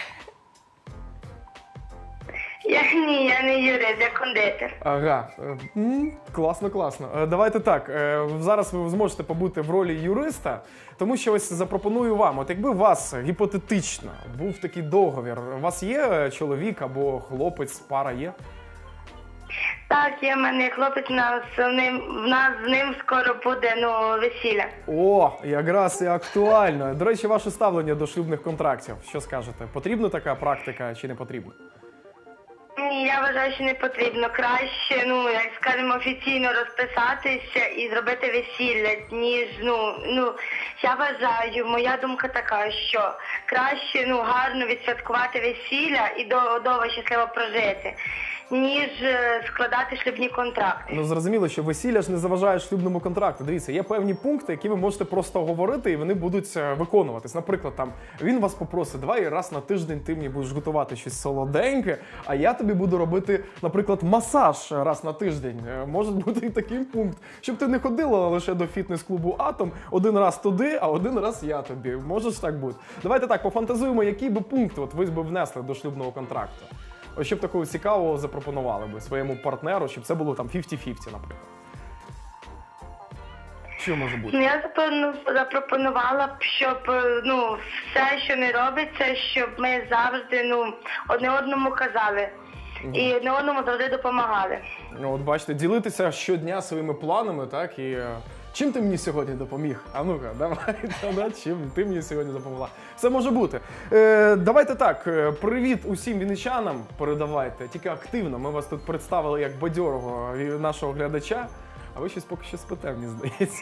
Я, ні, я не юрист, я кондитер. Ага, М, класно, класно. Е, Давайте так, е, зараз ви зможете побути в ролі юриста, тому що ось запропоную вам, от якби у вас гіпотетично був такий договір, у вас є чоловік або хлопець, пара є? Так, є в мене хлопець, у нас, в ним, в нас з ним скоро буде, ну, весілля. О, якраз і актуально. До речі, ваше ставлення до шлюбних контрактів, що скажете? Потрібна така практика чи не потрібна? Ні, я вважаю, що не потрібно. Краще, ну, як скажемо, офіційно розписатися і зробити весілля, ніж, ну, ну, я вважаю, моя думка така, що краще, ну, гарно відсвяткувати весілля і до, довго щасливо прожити, ніж складати шлюбні контракти. Ну, зрозуміло, що весілля ж не заважає шлюбному контракту. Дивіться, є певні пункти, які ви можете просто говорити, і вони будуть виконуватись. Наприклад, там, він вас попросить, давай раз на тиждень ти мені будеш готувати щось солоденьке, а я тобі буду робити, наприклад, масаж раз на тиждень. Може бути і такий пункт, щоб ти не ходила лише до фітнес-клубу «Атом», один раз туди, а один раз я тобі. Може ж так бути? Давайте так, пофантазуємо, які би пункти от ви б внесли до шлюбного контракту. Ось щоб такого цікавого запропонували би своєму партнеру, щоб це було там п'ятдесят на п'ятдесят, наприклад. Що може бути? Ну, я запропонувала б, щоб, ну, все, що не робиться, щоб ми завжди, ну, одне одному казали. Угу. І одне одному завжди допомагали. Ну, от бачите, ділитися щодня своїми планами, так, і... Чим ти мені сьогодні допоміг? А ну-ка, давай, чим ти мені сьогодні допомогла? Все може бути. Е, давайте так, привіт усім вінничанам передавайте, тільки активно. Ми вас тут представили як бадьорого нашого глядача, а ви щось поки що спите, мені здається.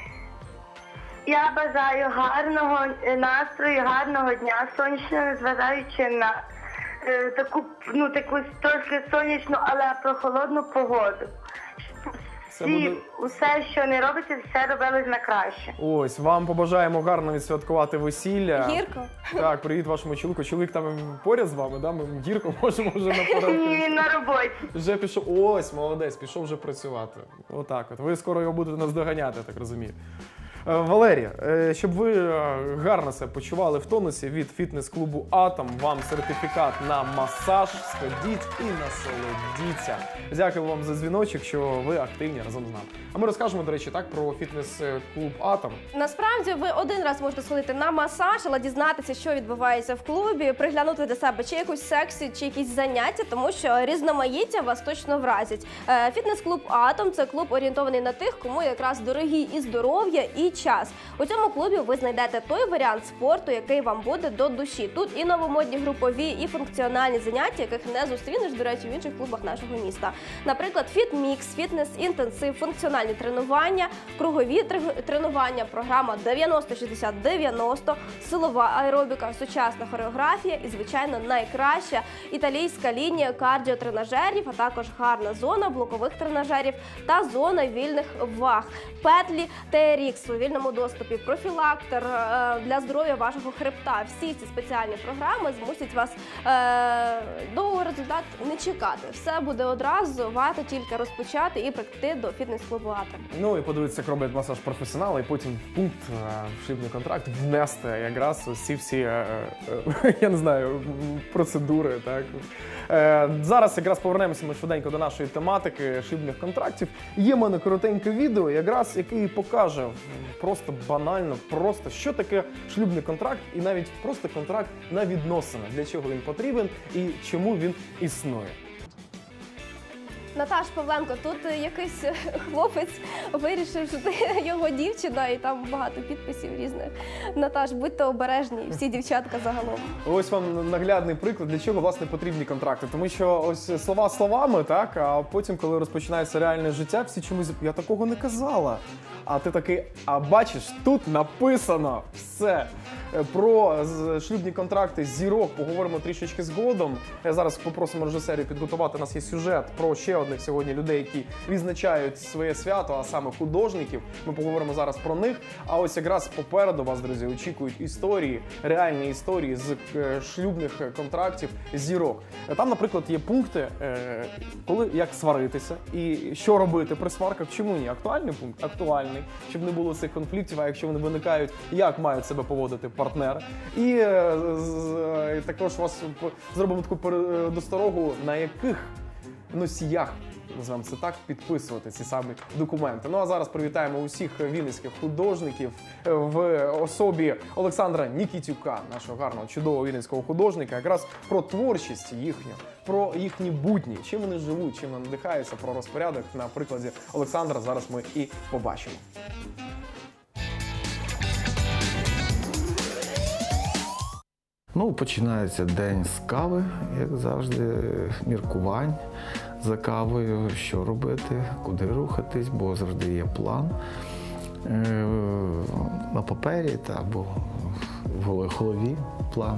Я бажаю гарного настрою, гарного дня, сонячного, незважаючи на е, таку, ну, таку трошки сонячну, але прохолодну погоду. Всі, буде... Усе, що не робиться, все робилось на краще. Ось, вам побажаємо гарно відсвяткувати весілля. Гірко? Так, привіт вашому чоловіку. Чоловік там поряд з вами, да? Ми гірко можемо вже наперед. Ні, на роботі. Вже пішов, ось, молодець, пішов вже працювати. Отак от. Ви скоро його будете наздоганяти, я так розумію. Валерія, щоб ви гарно себе почували в тонусі, від фітнес-клубу «Атом» вам сертифікат на масаж, сходіть і насолодіться. Дякую вам за дзвіночок, що ви активні разом з нами. А ми розкажемо, до речі, так, про фітнес-клуб «Атом». Насправді, ви один раз можете сходити на масаж, але дізнатися, що відбувається в клубі, приглянути для себе чи якусь сексі, чи якісь заняття, тому що різноманіття вас точно вразять. Фітнес-клуб «Атом» – це клуб орієнтований на тих, кому якраз дорогі і здоров'я, і час. У цьому клубі ви знайдете той варіант спорту, який вам буде до душі. Тут і новомодні групові, і функціональні заняття, яких не зустрінеш, до речі, в інших клубах нашого міста. Наприклад, фіт-мікс, фітнес-інтенсив, функціональні тренування, кругові тренування, програма дев'яносто шістдесят дев'яносто, силова аеробіка, сучасна хореографія і, звичайно, найкраща італійська лінія кардіотренажерів, а також гарна зона блокових тренажерів та зона вільних ваг. Петлі Т Р Ікс у вільному доступі, профілактор е, для здоров'я вашого хребта. Всі ці спеціальні програми змусять вас е, довго результат не чекати. Все буде одразу, варто тільки розпочати і прийти до фітнес-клубу «Атом». Ну і подивитися, як роблять масаж професіонали, і потім пункт в шлюбний контракт внести якраз усі всі, е, е, я не знаю, процедури. Так? Е, зараз якраз повернемося ми швиденько до нашої тематики шлюбних контрактів. Є в мене коротеньке відео, якраз який покаже просто банально, просто що таке шлюбний контракт і навіть просто контракт на відносини, для чого він потрібен і чому він існує. Наташ Павленко, тут якийсь хлопець вирішив, що ти його дівчина, і там багато підписів різних. Наташ, будьте обережні, всі дівчатка загалом. Ось вам наглядний приклад, для чого, власне, потрібні контракти. Тому що ось слова словами, так, а потім, коли розпочинається реальне життя, всі чомусь, я такого не казала. А ти такий, а бачиш, тут написано все. Про шлюбні контракти зірок поговоримо трішечки згодом. Я зараз попросимо режисерію підготувати. У нас є сюжет про ще одних сьогодні людей, які відзначають своє свято, а саме художників. Ми поговоримо зараз про них. А ось якраз попереду вас, друзі, очікують історії, реальні історії з шлюбних контрактів зірок. Там, наприклад, є пункти, коли як сваритися і що робити при сварках. Чому ні? Актуальний пункт? Актуальний. Щоб не було цих конфліктів, а якщо вони виникають, як мають себе поводити партнери. І е, з, також вас зробимо таку передосторогу, на яких носіях, називаємо це так, підписувати ці самі документи. Ну а зараз привітаємо усіх вінницьких художників в особі Олександра Нікітюка, нашого гарного, чудового вінницького художника, якраз про творчість їхню, про їхні будні, чим вони живуть, чим вони надихаються, про розпорядок на прикладі Олександра зараз ми і побачимо. Ну, починається день з кави, як завжди, міркувань за кавою, що робити, куди рухатись, бо завжди є план на папері або в голові план,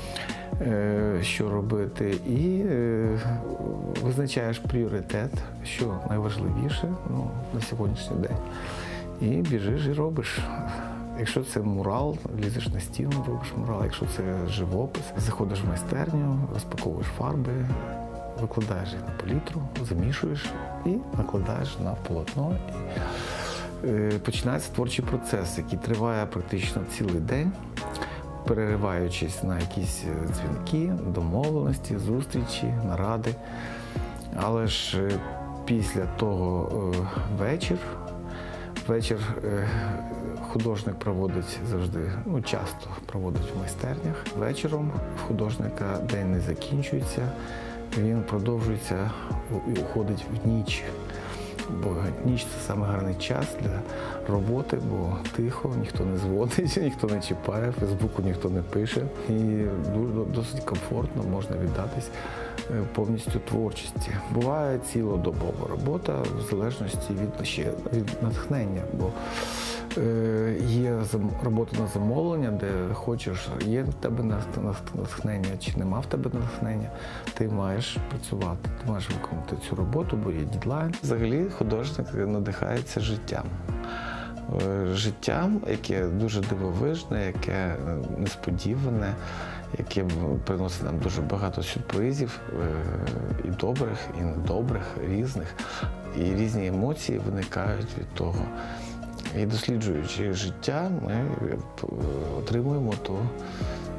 що робити. І визначаєш пріоритет, що найважливіше, ну, на сьогоднішній день. І біжиш і робиш. Якщо це мурал, лізеш на стіну, робиш мурал. Якщо це живопис, заходиш в майстерню, розпаковуєш фарби, викладаєш їх на палітру, замішуєш і накладаєш на полотно. І е, починається творчий процес, який триває практично цілий день, перериваючись на якісь дзвінки, домовленості, зустрічі, наради. Але ж е, після того е, вечір, вечір е, художник проводить завжди, ну часто проводить в майстернях. Вечором в художника день не закінчується, він продовжується і уходить в ніч. Бо ніч – це саме гарний час для роботи, бо тихо, ніхто не дзвонить, ніхто не чіпає, в Фейсбуку ніхто не пише. І досить комфортно можна віддатись повністю творчості. Буває цілодобова робота в залежності від, ще, від натхнення, бо е, є робота на замовлення, де хочеш, є в тебе натхнення чи нема в тебе натхнення, ти маєш працювати, ти маєш виконувати цю роботу, бо є дедлайн. Взагалі художник надихається життям. Життям, яке дуже дивовижне, яке несподіване, яке приносить нам дуже багато сюрпризів, і добрих, і недобрих, різних. І різні емоції виникають від того. І досліджуючи життя, ми отримуємо ту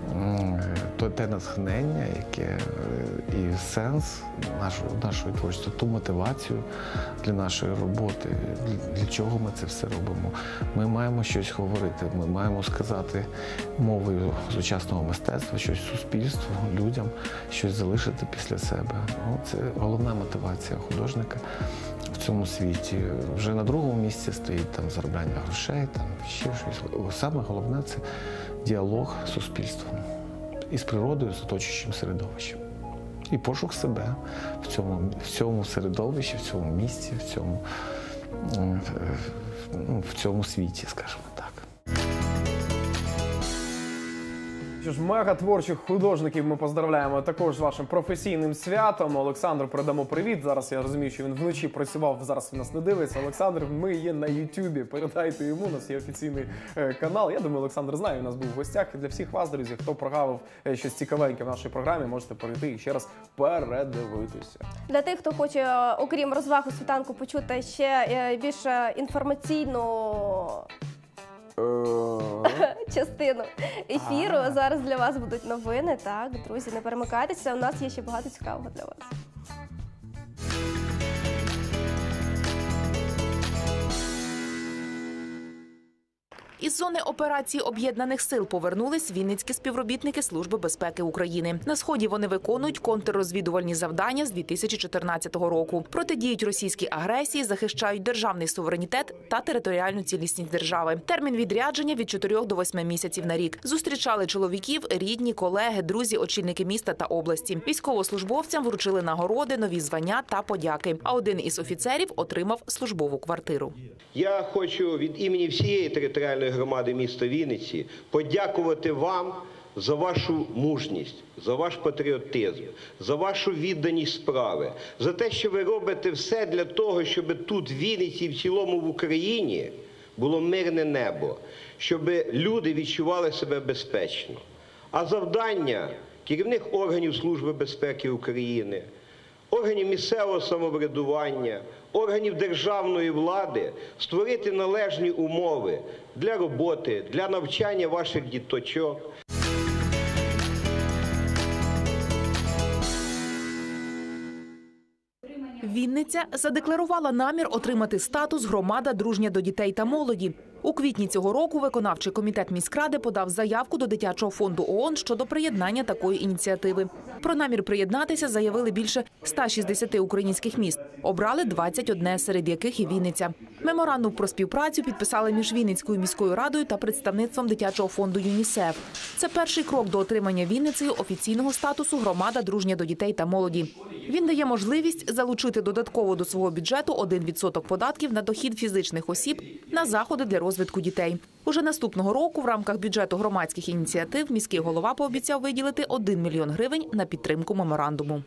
то те натхнення, яке і сенс нашої, нашої творчості, ту мотивацію для нашої роботи, для чого ми це все робимо. Ми маємо щось говорити, ми маємо сказати мовою сучасного мистецтва, щось суспільству, людям, щось залишити після себе. Ну, це головна мотивація художника в цьому світі. Вже на другому місці стоїть там заробляння грошей, там ще щось. Саме головне – це діалог з суспільством. І з природою, з оточуючим середовищем. І пошук себе в цьому, в цьому середовищі, в цьому місці, в цьому, в цьому світі, скажімо так. Що ж, мега творчих художників ми поздравляємо також з вашим професійним святом. Олександру передамо привіт. Зараз я розумію, що він вночі працював, зараз він нас не дивиться. Олександр, ми є на Ютубі, передайте йому, у нас є офіційний е, канал. Я думаю, Олександр знає, у нас був в гостях. І для всіх вас, друзі, хто прогавив е, щось цікавеньке в нашій програмі, можете перейти і ще раз передивитися. Для тих, хто хоче, окрім розваг у світанку, почути ще е, більш інформаційну частину ефіру. А-а-а. Зараз для вас будуть новини. Так, друзі, не перемикайтеся, у нас є ще багато цікавого для вас. Із зони операції Об'єднаних сил повернулись вінницькі співробітники Служби безпеки України. На Сході вони виконують контррозвідувальні завдання з дві тисячі чотирнадцятого року. Протидіють російській агресії, захищають державний суверенітет та територіальну цілісність держави. Термін відрядження – від чотирьох до восьми місяців на рік. Зустрічали чоловіків, рідні, колеги, друзі, очільники міста та області. Військовослужбовцям вручили нагороди, нові звання та подяки. А один із офіцерів отримав службову квартиру. Я хочу від імені всієї територіальної громади міста Вінниці подякувати вам за вашу мужність, за ваш патріотизм, за вашу відданість справи, за те, що ви робите все для того, щоб тут, в Вінниці і в цілому в Україні було мирне небо, щоб люди відчували себе безпечно. А завдання керівних органів Служби безпеки України, органів місцевого самоврядування, органів державної влади створити належні умови для роботи, для навчання ваших діточок. Вінниця задекларувала намір отримати статус «Громада дружня до дітей та молоді». У квітні цього року виконавчий комітет міськради подав заявку до Дитячого фонду ООН щодо приєднання такої ініціативи. Про намір приєднатися заявили більше ста шістдесяти українських міст. Обрали двадцять одне, серед яких і Вінниця. Меморандум про співпрацю підписали між Вінницькою міською радою та представництвом Дитячого фонду ЮНІСЕФ. Це перший крок до отримання Вінницею офіційного статусу «Громада дружня до дітей та молоді». Він дає можливість залучити додатково до свого бюджету один відсоток податків на дохід фізичних осіб на заходи для розвитку дітей. Уже наступного року в рамках бюджету громадських ініціатив міський голова пообіцяв виділити один мільйон гривень на підтримку меморандуму.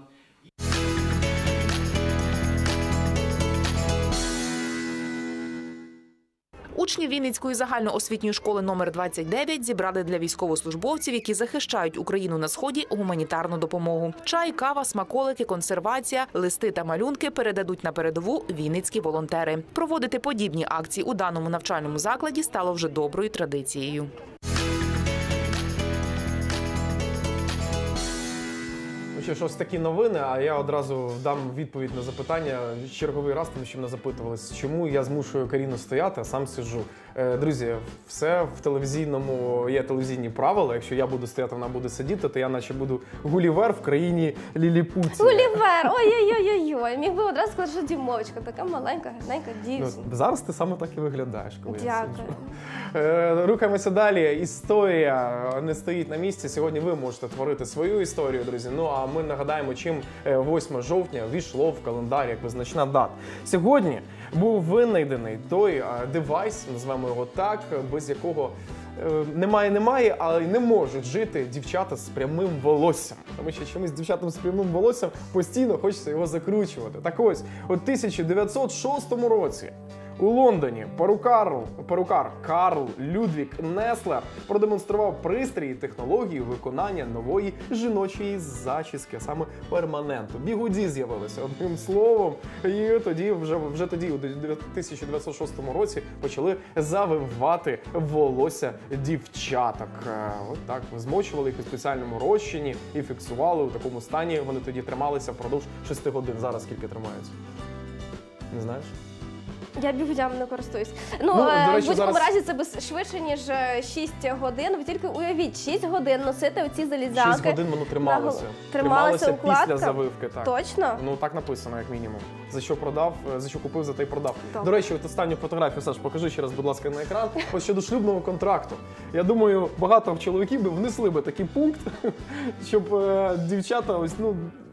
Учні Вінницької загальноосвітньої школи номер двадцять дев'ять зібрали для військовослужбовців, які захищають Україну на Сході, гуманітарну допомогу. Чай, кава, смаколики, консервація, листи та малюнки передадуть на передову вінницькі волонтери. Проводити подібні акції у даному навчальному закладі стало вже доброю традицією. Ще ж ось такі новини, а я одразу дам відповідь на запитання черговий раз, тому що мене запитувалися, чому я змушую Каріну стояти, а сам сиджу. Друзі, все в телевізійному, є телевізійні правила, якщо я буду стояти, вона буде сидіти, то я наче буду Гулівер в країні Ліліпуті. Гулівер, ой-ой-ой-ой, міг би одразу сказати, що Дімовочка, така маленька, гарненька дівчинка. Ну, зараз ти саме так і виглядаєш, коли Дякую. я сиджу. Рухаємося далі. Історія не стоїть на місці. Сьогодні ви можете творити свою історію, друзі. Ну, а ми нагадаємо, чим восьме жовтня ввійшло в календар як визначна дата. Сьогодні був винайдений той девайс, назвемо його так, без якого немає-немає, але й не можуть жити дівчата з прямим волоссям. Тому що чомусь дівчатам з прямим волоссям постійно хочеться його закручувати. Так ось, у тисяча дев'ятсот шостому році У Лондоні перукар, перукар Карл Людвік Неслер продемонстрував пристрій і технологію виконання нової жіночої зачіски, а саме перманенту. Бігуді з'явилися одним словом, і тоді вже, вже тоді, у тисяча дев'ятсот шостому році, почали завивати волосся дівчаток. От так, змочували їх у спеціальному розчині і фіксували у такому стані. Вони тоді трималися впродовж шести годин. Зараз скільки тримаються? Не знаєш? Я бігудями не користуюсь. Ну, Ну, е, до в речі, будь-якому зараз- разі це без швидше, ніж е, шість годин. Ви тільки уявіть, шість годин носити оці залізянки. шість годин воно трималося. на гол- Трималася укладка? після завивки, так. Точно? Ну, так написано, як мінімум. За що продав, за що купив, за те й продав. Добре. До речі, от останню фотографію, Саш, покажи ще раз, будь ласка, на екран. Ось щодо шлюбного контракту. Я думаю, багато чоловіків би внесли би такий пункт, щоб е, дівчата ось, ну,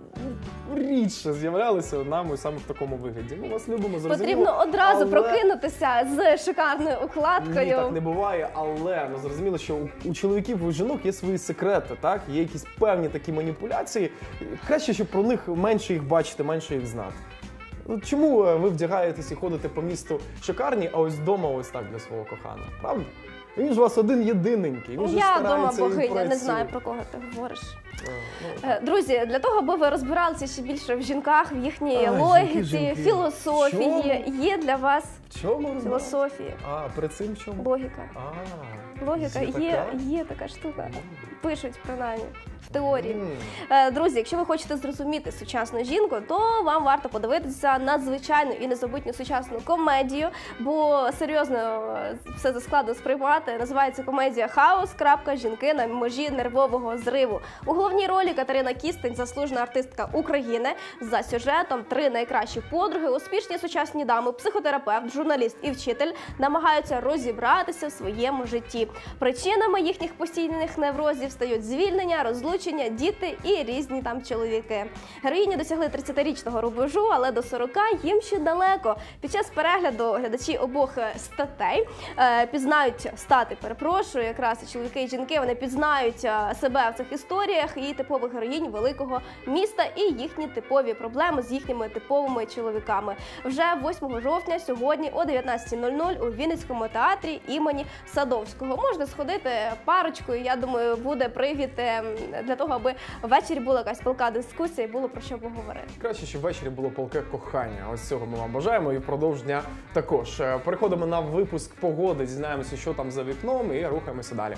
рідше з'являлися нам ось саме в такому вигляді. Ми вас любимо, зрозуміло. Потрібно одразу але... прокинутися з шикарною укладкою. Ні, так не буває, але ну, зрозуміло, що у, у чоловіків, у жінок є свої секрети, так? Є якісь певні такі маніпуляції. Краще, щоб про них менше їх бачити, менше їх знати. Ну, чому е, ви вдягаєтесь і ходите по місту шикарні, а ось вдома ось так для свого коханого? Правда? Він ж у вас один єдиненький. Він же Я дома старається і богиня, не працює. знаю, про кого ти говориш. А, ну, Е, Друзі, для того, аби ви розбиралися ще більше в жінках, в їхній А, логіці, жінки, жінки. філософії, Чому? є для вас В чому розмова? філософія, А, перед цим в чому? логіка. А, Логіка є є, така? є така штука. Пишуть принаймні. В теорії. М. Е, Друзі, якщо ви хочете зрозуміти сучасну жінку, то вам варто подивитися надзвичайну і незабутню сучасну комедію, бо серйозно е, все це складно сприймати. Називається комедія «Хаос. Крапка. Жінки на межі нервового зриву». У головній ролі Катерина Кістень, заслужена артистка України. За сюжетом три найкращі подруги, успішні сучасні дами, психотерапевт, журналіст і вчитель намагаються розібратися в своєму житті. Причинами їхніх постійних неврозів стають звільнення, розлучення, діти і різні там чоловіки. Героїні досягли тридцятирічного рубежу, але до сорока їм ще далеко. Під час перегляду глядачі обох е, статей е, пізнають стати, перепрошую, якраз і чоловіки і жінки, вони пізнають е, себе в цих історіях і типових героїнь великого міста і їхні типові проблеми з їхніми типовими чоловіками. Вже восьмого жовтня сьогодні о дев'ятнадцятій нуль нуль у Вінницькому театрі імені Садовського. Можна сходити парочкою, я думаю, буде привід е, для того, аби ввечері була якась палка дискусія і було про що поговорити. Краще, щоб ввечері було палке кохання. Ось цього ми вам бажаємо і впродовж дня також. Е, Переходимо на випуск погоди, дізнаємося, що там за вікном, і рухаємося далі.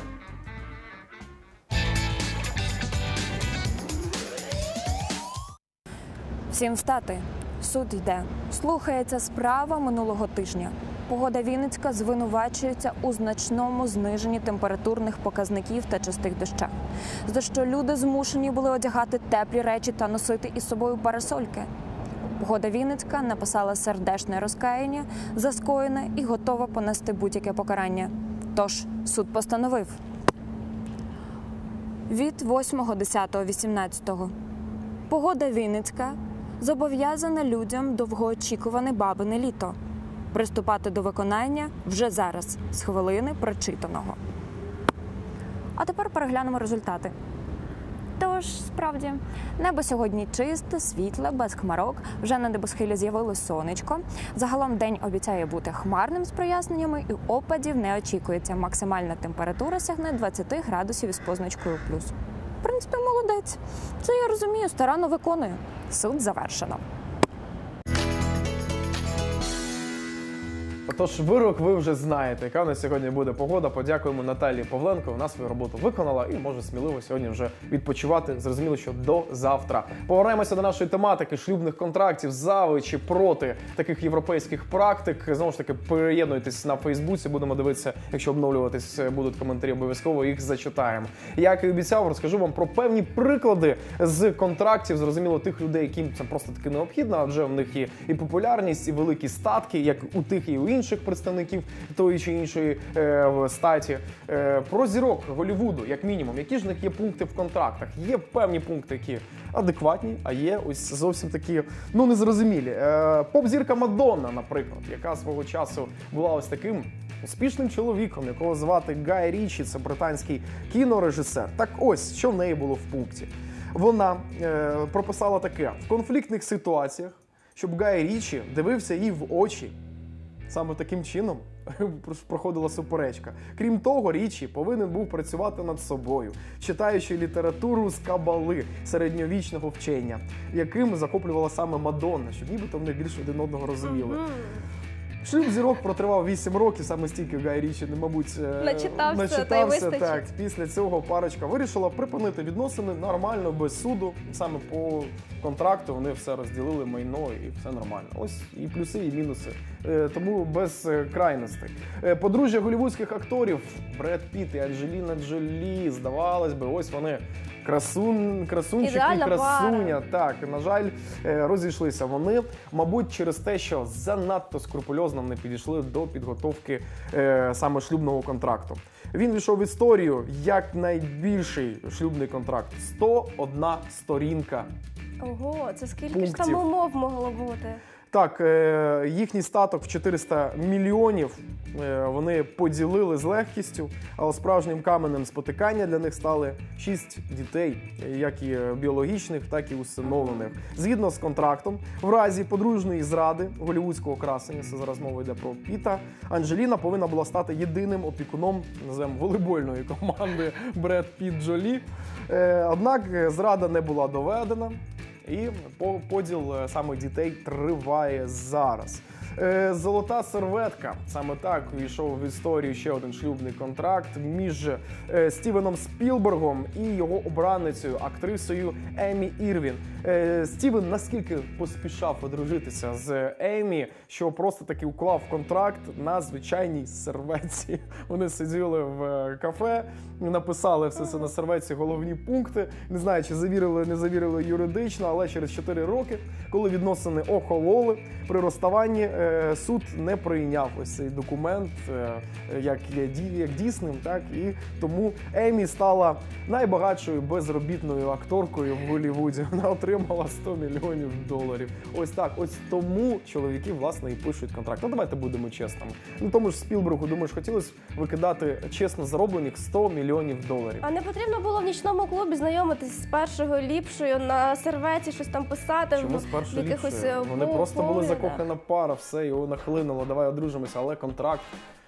Всім встати. Суд йде. Слухається справа минулого тижня. Погода Вінницька звинувачується у значному зниженні температурних показників та частих дощах, за що люди змушені були одягати теплі речі та носити із собою парасольки. Погода Вінницька написала сердечне розкаяння за скоєне і готова понести будь-яке покарання. Тож суд постановив від восьмого десятого вісімнадцятого. Погода Вінницька зобов'язана людям довгоочікуване бабине літо. Приступати до виконання вже зараз, з хвилини прочитаного. А тепер переглянемо результати. Тож, справді, небо сьогодні чисте, світле, без хмарок. Вже на небосхилі з'явилось сонечко. Загалом день обіцяє бути хмарним з проясненнями і опадів не очікується. Максимальна температура сягне двадцять градусів із позначкою плюс. В принципі, молодець. Це я розумію, старанно виконую. Суд завершено. Отож, вирок ви вже знаєте, яка у нас сьогодні буде погода. Подякуємо Наталії Павленко, вона свою роботу виконала і може сміливо сьогодні вже відпочивати. Зрозуміло, що до завтра. Повернемося до нашої тематики шлюбних контрактів, за чи проти таких європейських практик. Знову ж таки, приєднуйтесь на Фейсбуці, будемо дивитися, якщо обновлюватись будуть коментарі, обов'язково їх зачитаємо. Як і обіцяв, розкажу вам про певні приклади з контрактів, зрозуміло, тих людей, яким це просто таки необхідно, адже в них є і популярність, і великі статки, як у тих і у інших представників тої чи іншої е, статі. Е, про зірок Голлівуду, як мінімум, які ж в них є пункти в контрактах. Є певні пункти, які адекватні, а є ось зовсім такі, ну, незрозумілі. Е, поп-зірка Мадонна, наприклад, яка свого часу була ось таким успішним чоловіком, якого звати Гай Річі, це британський кінорежисер. Так ось, що в неї було в пункті. Вона е, прописала таке: в конфліктних ситуаціях, щоб Гай Річі дивився їй в очі Саме таким чином проходила суперечка. Крім того, Річі повинен був працювати над собою, читаючи літературу з кабали середньовічного вчення, яким захоплювала саме Мадонна, щоб нібито вони більше один одного розуміли. Шлюб зірок протривав вісім років, саме стільки Гай Річі, мабуть, начитався, начитався та й вистачить. так. Після цього парочка вирішила припинити відносини нормально, без суду. Саме по контракту вони все розділили, майно і все нормально. Ось і плюси, і мінуси. Тому без крайностей. Подружжя голлівудських акторів Бред Піт і Анджеліна Джолі, здавалось би, ось вони красун, красунчик Ідеальна і красуня. пара. Так, на жаль, розійшлися вони, мабуть, через те, що занадто скрупульозно не підійшли до підготовки е, саме шлюбного контракту. Він війшов в історію як найбільший шлюбний контракт. сто одна сторінка. Ого, це скільки ж Пунктів. там умов могло бути? Так, е, їхній статок в чотириста мільйонів е, вони поділили з легкістю, але справжнім каменем спотикання для них стали шість дітей, як і біологічних, так і усиновлених. Згідно з контрактом, в разі подружньої зради голлівудського красення, це зараз мова йде про Піта, Анджеліна повинна була стати єдиним опікуном, називаємо, волейбольної команди Бред Піт Джолі. Е, однак зрада не була доведена. І поділ саме дітей триває зараз. Золота серветка. Саме так увійшов в історію ще один шлюбний контракт між Стівеном Спілбергом і його обраницею, актрисою Еммі Ірвін. Стівен наскільки поспішав одружитися з Еммі, що просто таки уклав контракт на звичайній серветці. Вони сиділи в кафе, написали все це на серветці, головні пункти. Не знаю, чи завірили, не завірили юридично, але через чотири роки, коли відносини охололи, при розставанні суд не прийняв ось цей документ як, як дійсним, так, і тому Еммі стала найбагатшою безробітною акторкою в Голлівуді. Вона отримала сто мільйонів доларів. Ось так, ось тому чоловіки, власне, і пишуть контракт. Ну, давайте будемо чесними. Ну, тому ж Спілбергу, думаєш, хотілося викидати чесно зароблених сто мільйонів доларів. А не потрібно було в нічному клубі знайомитись з першою ліпшою, на серветі щось там писати? Чому з першою якихось ліпшою? Вони просто були поглядах. закохана пара, все, його нахлинуло, давай одружимося, але контракт,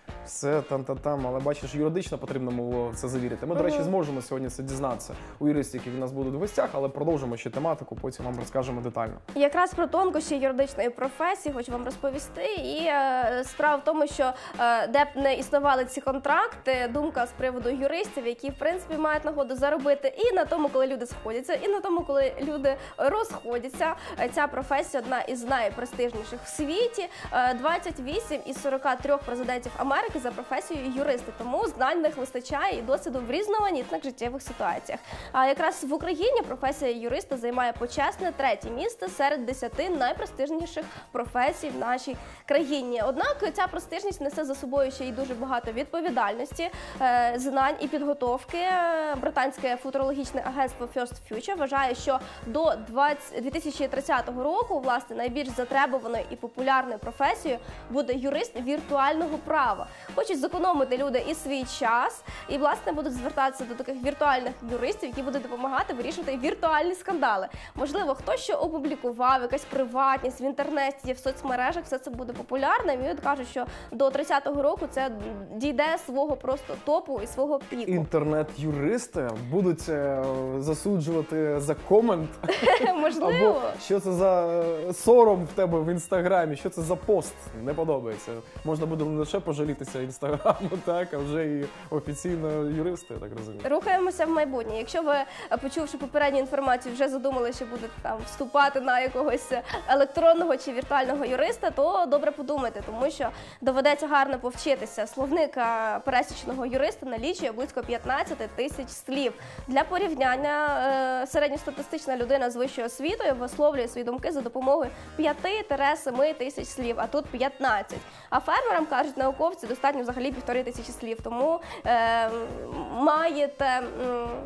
все там-та-там, але бачиш, юридично потрібно було це завірити. Ми, до речі, зможемо сьогодні це дізнатися у юристів, які в нас будуть в гостях, але продовжимо ще тематику, потім вам розкажемо детально. Якраз про тонкощі юридичної професії хочу вам розповісти. І е, справа в тому, що е, де б не існували ці контракти, думка з приводу юристів, які, в принципі, мають нагоду заробити і на тому, коли люди сходяться, і на тому, коли люди розходяться. Ця професія одна із найпрестижніших в світі. Е, двадцять вісім із сорока трьох президентів Америки за професією юристи, тому знань в них вистачає і досвіду в різноманітних життєвих ситуаціях. А якраз в Україні професія юриста займає почесне третє місце серед десяти найпрестижніших професій в нашій країні. Однак ця престижність несе за собою ще й дуже багато відповідальності, знань і підготовки. Британське футурологічне агентство First Future вважає, що до дві тисячі тридцятого року, власне, найбільш затребуваною і популярною професією буде юрист віртуального права. Хочуть зекономити люди і свій час, і, власне, будуть звертатися до таких віртуальних юристів, які будуть допомагати вирішувати віртуальні скандали. Можливо, хтось що опублікував, якась приватність в інтернеті, в соцмережах, все це буде популярним, і кажуть, що до тридцятого року це дійде свого просто топу і свого піку. Інтернет-юристи будуть е, засуджувати за комент. Можливо. Або що це за сором в тебе в інстаграмі, що це за пост, не подобається. Можна буде не лише пожалітися інстаграму, так, а вже і офіційно юристи, я так розумію. Рухаємося в майбутнє. Якщо ви, почувши попередню інформацію, вже задумали, що будете там вступати на якогось електронного чи віртуального юриста, то добре подумайте, тому що доведеться гарно повчитися. Словник пересічного юриста налічує близько п'ятнадцять тисяч слів. Для порівняння, середньостатистична людина з вищою освітою висловлює свої думки за допомогою п'яти-семи тисяч слів, а тут п'ятнадцять. А фермерам, кажуть науковці, достатньо взагалі півтори тисячі слів. Тому е, маєте м,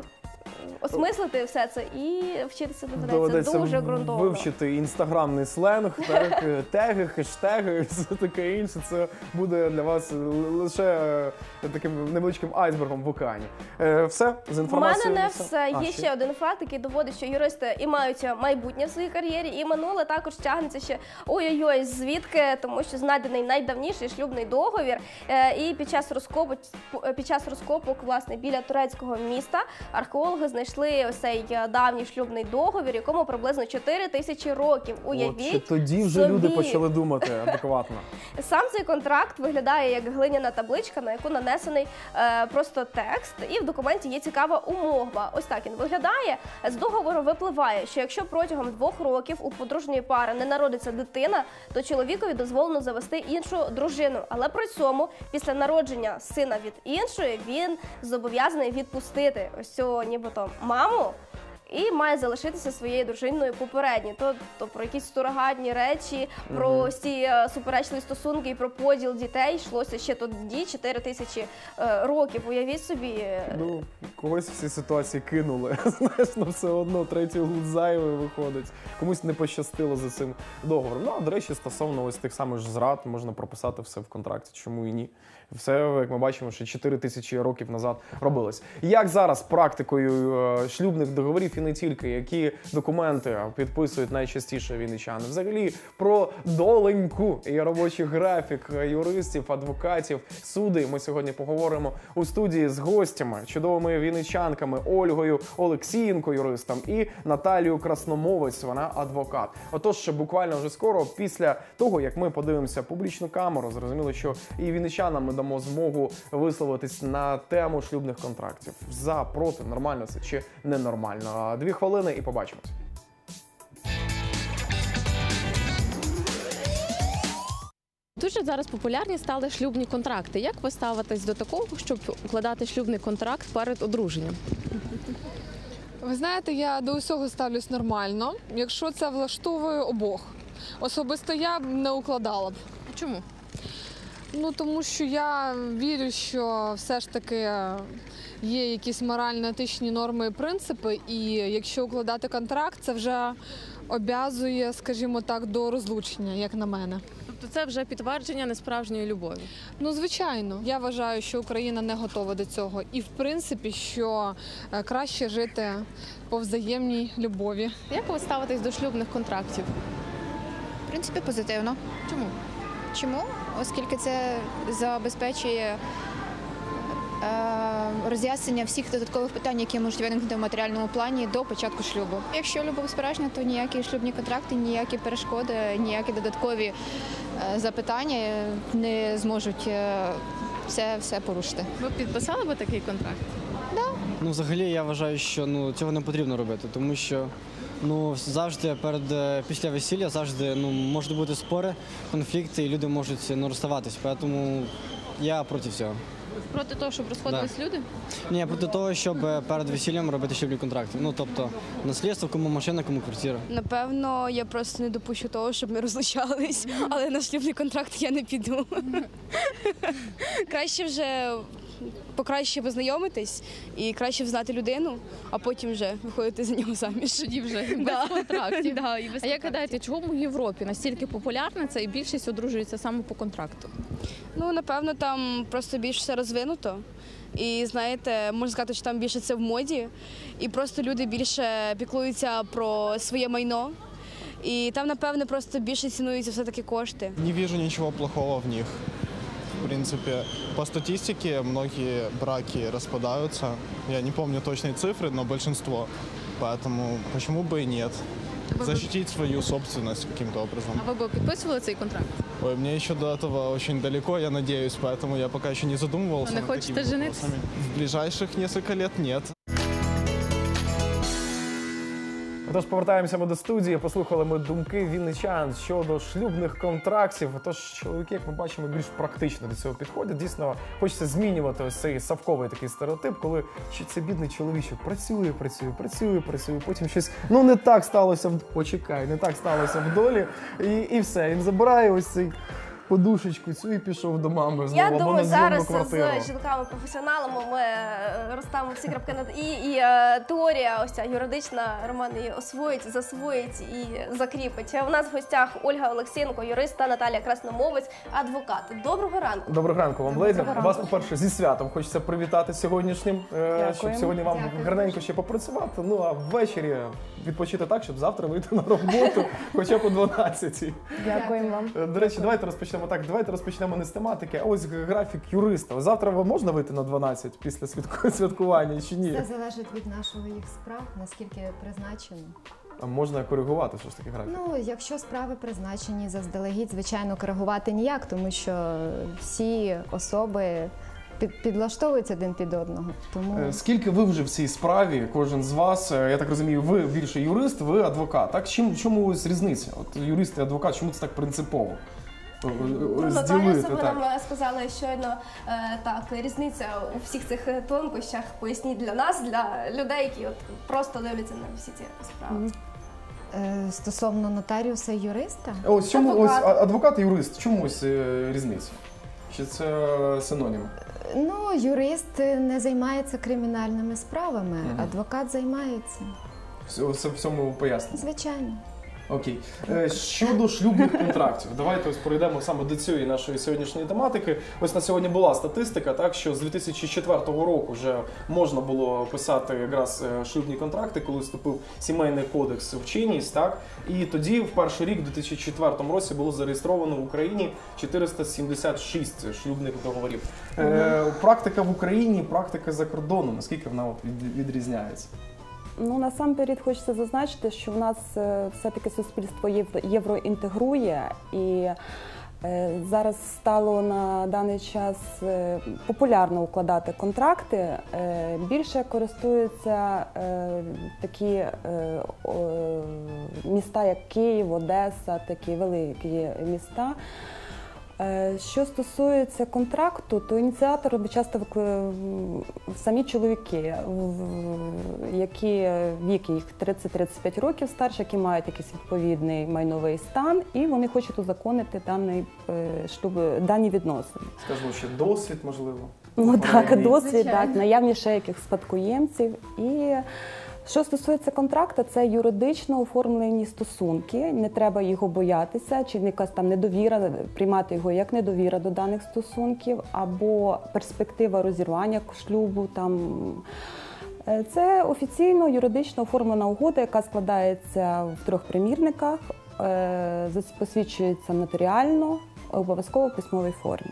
осмислити все це і вчитися доведеться Доведеться дуже ґрунтовно. вивчити інстаграмний сленг, так, теги, хештеги, все таке інше. Це буде для вас лише таким невеличким айсбергом в океані. Е, Все з У інформацією? мене не все. А, Є ще один факт, який доводить, що юристи і мають майбутнє в своїй кар'єрі, і минуле також тягнеться ще ой-ой-ой, звідки, тому що знайдений найдавніший шлюбний договір. Е, І під час розкопу, під час розкопок, власне, біля турецького міста археологи знайшли ось цей давній шлюбний договір, якому приблизно чотири тисячі років. Уявіть От, ще тоді вже собі. люди почали думати адекватно. Сам цей контракт виглядає як глиняна табличка, на яку нанесений е, просто текст, і в документі є цікава умова. Ось так він виглядає. З договору випливає, що якщо протягом двох років у подружньої пари не народиться дитина, то чоловікові дозволено завести іншу дружину. Але при цьому після народження сина від іншої він зобов'язаний відпустити ось цього нібито маму і має залишитися своєю дружиною попередньою. То, то про якісь сурогатні речі, про Мгм. ось ці е, суперечливі стосунки і про поділ дітей йшлося ще тоді, чотири тисячі е, років. Уявіть собі. е, Ну, когось в цій ситуації кинули. Знаєш, ну все одно третій глуд зайвий виходить. Комусь не пощастило за цим договором. Ну, а до речі, стосовно ось тих самих ж зрад, можна прописати все в контракті. Чому і ні? Все, як ми бачимо, що чотири тисячі років назад робилось. Як зараз практикою е, шлюбних договорів і не тільки, які документи підписують найчастіше вінничани? Взагалі про доленьку і робочий графік юристів, адвокатів, суди ми сьогодні поговоримо у студії з гостями, чудовими вінничанками Ольгою Олексієнко, юристом, і Наталією Красномовець, вона адвокат. Отож, буквально вже скоро, після того, як ми подивимося публічну камеру, зрозуміло, що і вінничанам ми дамо змогу висловитись на тему шлюбних контрактів. За, проти, нормально це чи ненормально. Дві хвилини і побачимось. Дуже зараз популярні стали шлюбні контракти. Як ви ставитесь до такого, щоб укладати шлюбний контракт перед одруженням? Ви знаєте, я до усього ставлюсь нормально, якщо це влаштовує обох. Особисто я б не укладала б. Чому? Ну, тому що я вірю, що все ж таки є якісь морально-етичні норми і принципи, і якщо укладати контракт, це вже обов'язує, скажімо так, до розлучення, як на мене. Тобто це вже підтвердження несправжньої любові? Ну, звичайно. Я вважаю, що Україна не готова до цього. І, в принципі, що е, краще жити по взаємній любові. Як ви ставитесь до шлюбних контрактів? В принципі, позитивно. Чому? Чому? Оскільки це забезпечує е, роз'яснення всіх додаткових питань, які можуть виникнути в матеріальному плані до початку шлюбу. Якщо любов справжня, то ніякі шлюбні контракти, ніякі перешкоди, ніякі додаткові е, запитання не зможуть е, все, все порушити. Ви підписали би такий контракт? Да. Ну, взагалі, я вважаю, що ну, цього не потрібно робити, тому що ну, завжди перед, після весілля завжди ну, можуть бути спори, конфлікти, і люди можуть ну, розставатись. Тому я проти цього. Проти того, щоб розходились Да. люди? Ні, я проти того, щоб перед весіллям робити шлюбні контракти. Ну, тобто, наслідство, кому машина, кому квартира. Напевно, я просто не допущу того, щоб ми розлучались, але на шлюбний контракт я не піду. Краще вже покраще познайомитись і краще знати людину, а потім вже виходити за нього заміж. Тоді вже без Да. контрактів. Да, і без А як контрактів. гадаєте, чому в Європі настільки популярне це і більшість одружується саме по контракту? Ну, напевно, там просто більш все розвинуто. І знаєте, можна сказати, що там більше це в моді, і просто люди більше піклуються про своє майно. І там, напевно, просто більше цінуються все-таки кошти. Не вижу ничего плохого в них. В принципе, по статистике многие браки распадаются. Я не помню точные цифры, но большинство. Поэтому почему бы и нет? Защитить свою собственность каким-то образом. А ви б підписували цей контракт? Ой, мне еще до этого очень далеко, я надеюсь, поэтому я пока еще не задумывался А не над хочете такими жениться? вопросами. В ближайших несколько лет нет. Отож, повертаємося ми до студії, послухали ми думки вінничан щодо шлюбних контрактів. Отож, чоловіки, як ми бачимо, більш практично до цього підходять. Дійсно, хочеться змінювати ось цей совковий такий стереотип, коли що цей бідний чоловічок працює, працює, працює, працює, потім щось, ну не так сталося, в... почекай, не так сталося в долі, і, і все, він забирає ось цей подушечку цю і пішов до мами знову. Я або думаю, на зйомну зараз квартиру. з жінками-професіоналами ми е, розставимо всі крапки над «і», і е, теорія ось ця юридична, Роман її освоїть, засвоїть і закріпить. У нас в гостях Ольга Олексієнко, юрист, та Наталія Красномовець, адвокат. Доброго ранку. Доброго ранку вам, леді. Доброго Вас, ранку. по-перше, зі святом хочеться привітати сьогоднішнім, е, Дякуємо. щоб сьогодні вам Дякую. гарненько ще попрацювати, ну а ввечері відпочити так, щоб завтра вийти на роботу, хоча б о дванадцятій. Дякуємо вам. Е, До речі, давайте розпочнемо так, давайте розпочнемо не з тематики, а ось графік юриста. Завтра вам можна вийти на дванадцять після святку- святкування чи ні? Це залежить від нашого їх справ, наскільки призначено. А можна коригувати все ж таки графік? Ну, якщо справи призначені заздалегідь, звичайно, коригувати ніяк, тому що всі особи під, підлаштовуються один під одного. Тому Е, Скільки ви вже в цій справі, кожен з вас, е, я так розумію, ви більше юрист, ви адвокат, так? Чим, чому ось різниця? От юрист і адвокат, чому це так принципово? Е, е, Ну, Наталя Розділити, себе так. нам сказала щойно, е, так, різниця у всіх цих е, тонкощах. Поясніть для нас, для людей, які от просто дивляться на всі ці справи. е, стосовно нотаріуса і юриста, Ось чому Адвокат. ось а- адвокат і юрист, чому ось е, різниця? Чи це синонім? ну, юрист не займається кримінальними справами, Мгм. адвокат займається. Все, все в цьому пояснення. Звичайно. Окей. Е, Щодо шлюбних контрактів, давайте ось перейдемо саме до цієї нашої сьогоднішньої тематики. Ось на сьогодні була статистика, так що з дві тисячі четвертого року вже можна було писати якраз е, шлюбні контракти, коли вступив сімейний кодекс в чинність, так і тоді в перший рік, в дві тисячі четвертому році, було зареєстровано в Україні чотириста сімдесят шість шлюбних договорів. Е, Практика в Україні, практика за кордоном, наскільки вона от від- відрізняється? Ну, насамперед хочеться зазначити, що в нас е, все-таки суспільство єв- євроінтегрує, і е, зараз стало на даний час е, популярно укладати контракти. Е, Більше користуються е, такі е, о, міста, як Київ, Одеса, такі великі міста. Е, Що стосується контракту, то ініціатори часто вик- самі чоловіки, в- які вік їх тридцять-тридцять п'ять років старше, які мають якийсь відповідний майновий стан, і вони хочуть узаконити даний е, шлюб, дані відносини. Скажу, ще досвід, можливо. Ну так, Сімейний. досвід, так, наявність ще яких спадкоємців. І що стосується контракту, це юридично оформлені стосунки. Не треба його боятися, чи якась там недовіра, приймати його як недовіра до даних стосунків, або перспектива розірвання шлюбу. Там. Е, Це офіційно юридично оформлена угода, яка складається в трьох примірниках, е, зас- посвідчується нотаріально, обов'язково в письмовій формі.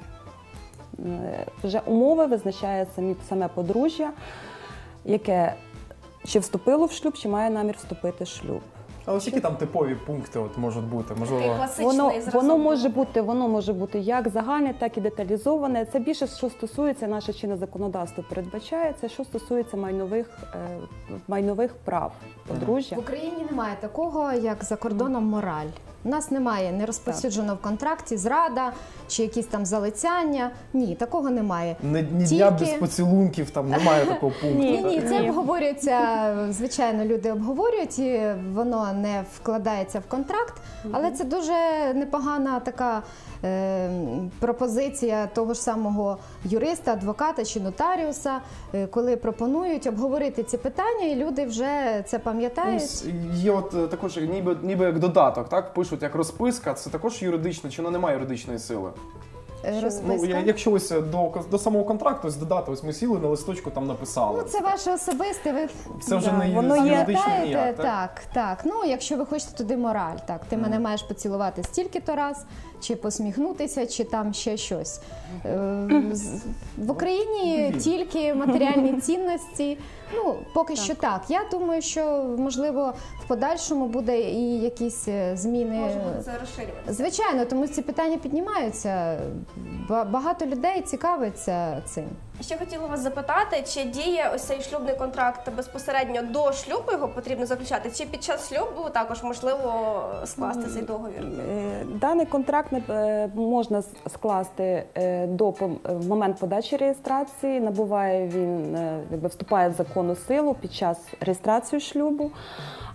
Е, Вже умови визначає самі, саме подружжя, яке чи вступило в шлюб, чи має намір вступити в шлюб. Але які там типові пункти от можуть бути? Можливо, Воно, воно може бути, воно може бути як загальне, так і деталізоване. Це більше, що стосується, наше чинне законодавство передбачає, це що стосується майнових, е, майнових прав подружжя. В Україні немає такого, як за кордоном мораль. У нас немає не розповсюджено в контракті зрада чи якісь там залицяння. Ні, такого немає. Ні, ні Тільки- дня без поцілунків, там немає такого пункту. Ні, так? ні, це обговорюється, звичайно, люди обговорюють, і воно не вкладається в контракт, але це дуже непогана така е, пропозиція того ж самого юриста, адвоката чи нотаріуса, е, коли пропонують обговорити ці питання, і люди вже це пам'ятають. Ось є от е, також ніби, ніби як додаток, так? Пишуть як розписка, це також юридично, чи вона не має юридичної сили? Е, розписка. Ну, я- якщо ось до, до самого контракту ось додати, ось ми сіли на листочку, там написали. Ну, це ваше особисте. Ви Це вже да, не воно є. юридично Пам'ятаєте? ніяк, так? Так, так. Ну, якщо ви хочете туди мораль, так. Ти мене маєш поцілувати стільки-то раз, чи посміхнутися, чи там ще щось. Е, з- В Україні тільки матеріальні цінності. Ну, поки що так. Я думаю, що, можливо, в подальшому буде і якісь е, зміни. Може бути це розширювати. Звичайно, тому ці питання піднімаються. Ба- Багато людей цікавиться цим. Ще хотіла вас запитати, чи діє ось цей шлюбний контракт безпосередньо до шлюбу його потрібно заключати, чи під час шлюбу також можливо скласти цей договір? Е, Даний контракт не- е, можна с- скласти е, до пом- е, в момент подачі реєстрації. Набуває він, е, якби вступає в законну силу під час реєстрації шлюбу.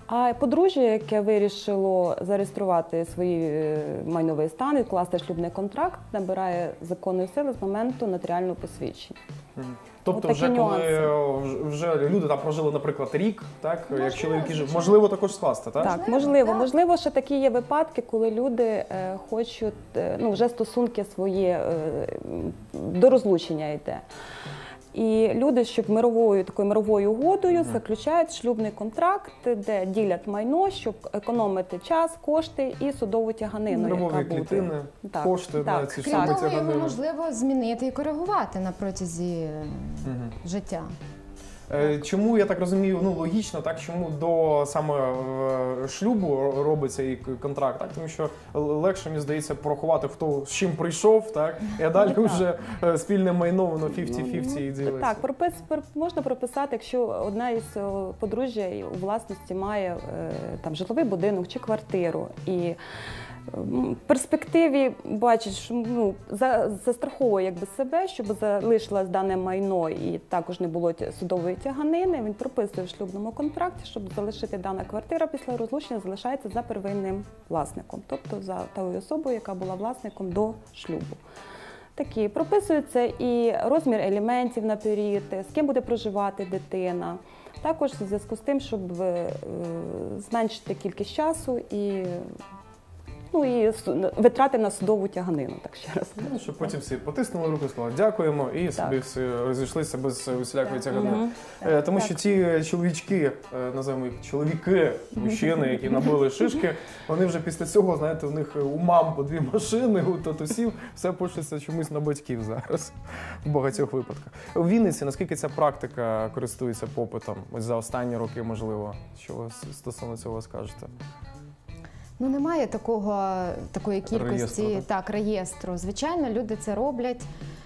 А подружжя, яке вирішило зареєструвати свій майновий стан і вкласти шлюбний контракт, набирає законної сили з моменту нотаріального посвідчення. Тобто вже коли вже люди там прожили, наприклад, рік, так, можливо, як чоловіки живуть, можливо також скласти, так? Так, можливо. Так. Можливо, що такі є випадки, коли люди е, хочуть, е, ну, вже стосунки свої е, до розлучення йде. І люди, щоб мировою, такою мировою угодою mm-hmm. заключають шлюбний контракт, де ділять майно, щоб економити час, кошти і судову тяганину, Мирові яка буде. Клітини, так, кошти так, на ці Крім шлюбні того, тяганини. його можливо змінити і коригувати на протязі mm-hmm. життя. Чому, я так розумію, ну логічно, так, чому до саме шлюбу робиться і контракт, так? Тому що легше, мені здається, порахувати, хто з чим прийшов, так? І далі ну, вже спільне майно, воно п'ятдесят на п'ятдесят і ділиться. Так, пропис, можна прописати, якщо одна із подружжя у власності має там житловий будинок чи квартиру, і в перспективі бачить, що ну, за, застраховує якби себе, щоб залишилось дане майно і також не було судової тяганини, він прописує в шлюбному контракті, щоб залишити дана квартира після розлучення залишається за первинним власником, тобто за тою особою, яка була власником до шлюбу. Такі прописується і розмір елементів на період, з ким буде проживати дитина. Також в зв'язку з тим, щоб е, зменшити кількість часу і ну і витрати на судову тяганину, так ще раз. Ну, щоб потім всі потиснули руку, сказали дякуємо і так. собі всі розійшлися без усілякої тяганини. Mm-hmm. Тому так. що ті чоловічки, називаємо їх чоловіки, мужчини, які набили шишки, вони вже після цього, знаєте, у них у мам по дві машини, у татусів, все пишеться чомусь на батьків зараз, в багатьох випадках. У Вінниці, наскільки ця практика користується попитом? Ось за останні роки, можливо, що ви стосовно цього скажете? Ну, немає такого, такої кількості реєстру, так? Так, реєстру. Звичайно, люди це роблять,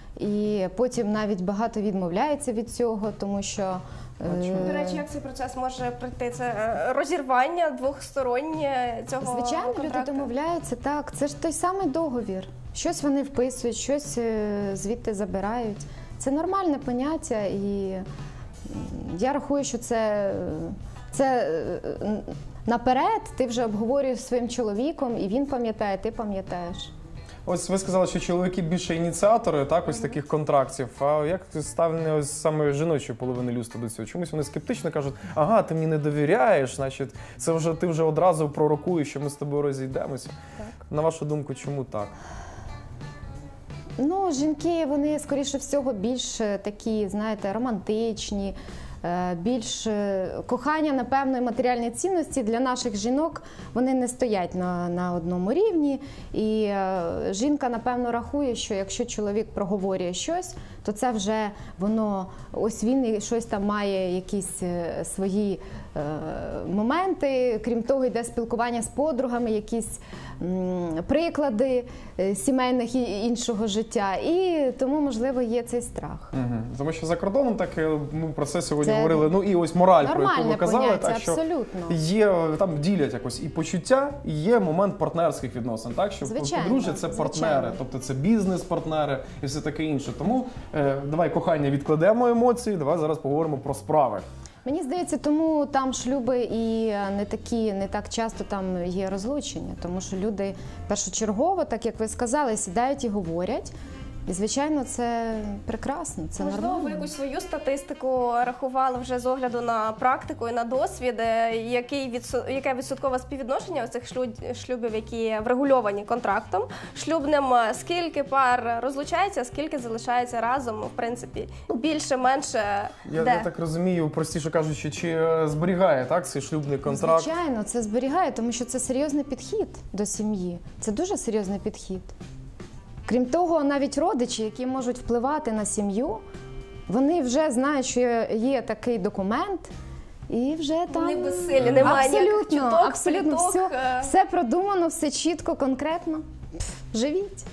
і потім навіть багато відмовляється від цього, тому що... До речі, як цей процес може пройти? Це розірвання двохстороннє цього Звичайно, контракту? люди домовляються, так. Це ж той самий договір. Щось вони вписують, щось звідти забирають. Це нормальне поняття, і я рахую, що це... це наперед ти вже обговорюєш зі своїм чоловіком, і він пам'ятає, ти пам'ятаєш. Ось ви сказали, що чоловіки більше ініціатори, так, ось таких контрактів. А як ставлення ось саме жіночої половини людства до цього? Чомусь вони скептично кажуть, ага, ти мені не довіряєш, значить, це вже ти вже одразу пророкуєш, що ми з тобою розійдемося. Так. На вашу думку, чому так? Ну, жінки, вони, скоріше всього, більш такі, знаєте, романтичні, більш кохання, напевно, і матеріальні цінності для наших жінок, вони не стоять на, на одному рівні. І жінка, напевно, рахує, що якщо чоловік проговорює щось, то це вже воно, ось він щось там має, якісь свої е, моменти. Крім того, йде спілкування з подругами, якісь м, приклади сімейних і іншого життя. І тому, можливо, є цей страх. Угу. Тому що за кордоном, так ми про це сьогодні це говорили, ну і ось мораль, про яку ви казали, поняття, так, що абсолютно. є, там ділять якось і почуття, і є момент партнерських відносин, так, що звичайно, подружжя – це партнери, звичайно. тобто це бізнес-партнери і все таке інше. Тому е, давай кохання відкладемо емоції, давай зараз поговоримо про справи. Мені здається, тому там шлюби і не такі, не так часто там є розлучення, тому що люди першочергово, так як ви сказали, сідають і говорять. І, звичайно, це прекрасно, це Можливо, нормально. ви якусь свою статистику рахували вже з огляду на практику і на досвід, який відсо... яке відсоткове співвідношення цих шлюбів, які врегульовані контрактом шлюбним, скільки пар розлучається, скільки залишається разом, в принципі, більше, менше, я, де? Я так розумію, простіше кажучи, чи зберігає, так, цей шлюбний контракт? Звичайно, це зберігає, тому що це серйозний підхід до сім'ї, це дуже серйозний підхід. Крім того, навіть родичі, які можуть впливати на сім'ю, вони вже знають, що є такий документ, і вже там... Вони безсилі, немає ніяких чуток, абсолютно, пліток. Все, все продумано, все чітко, конкретно. Пф, живіть.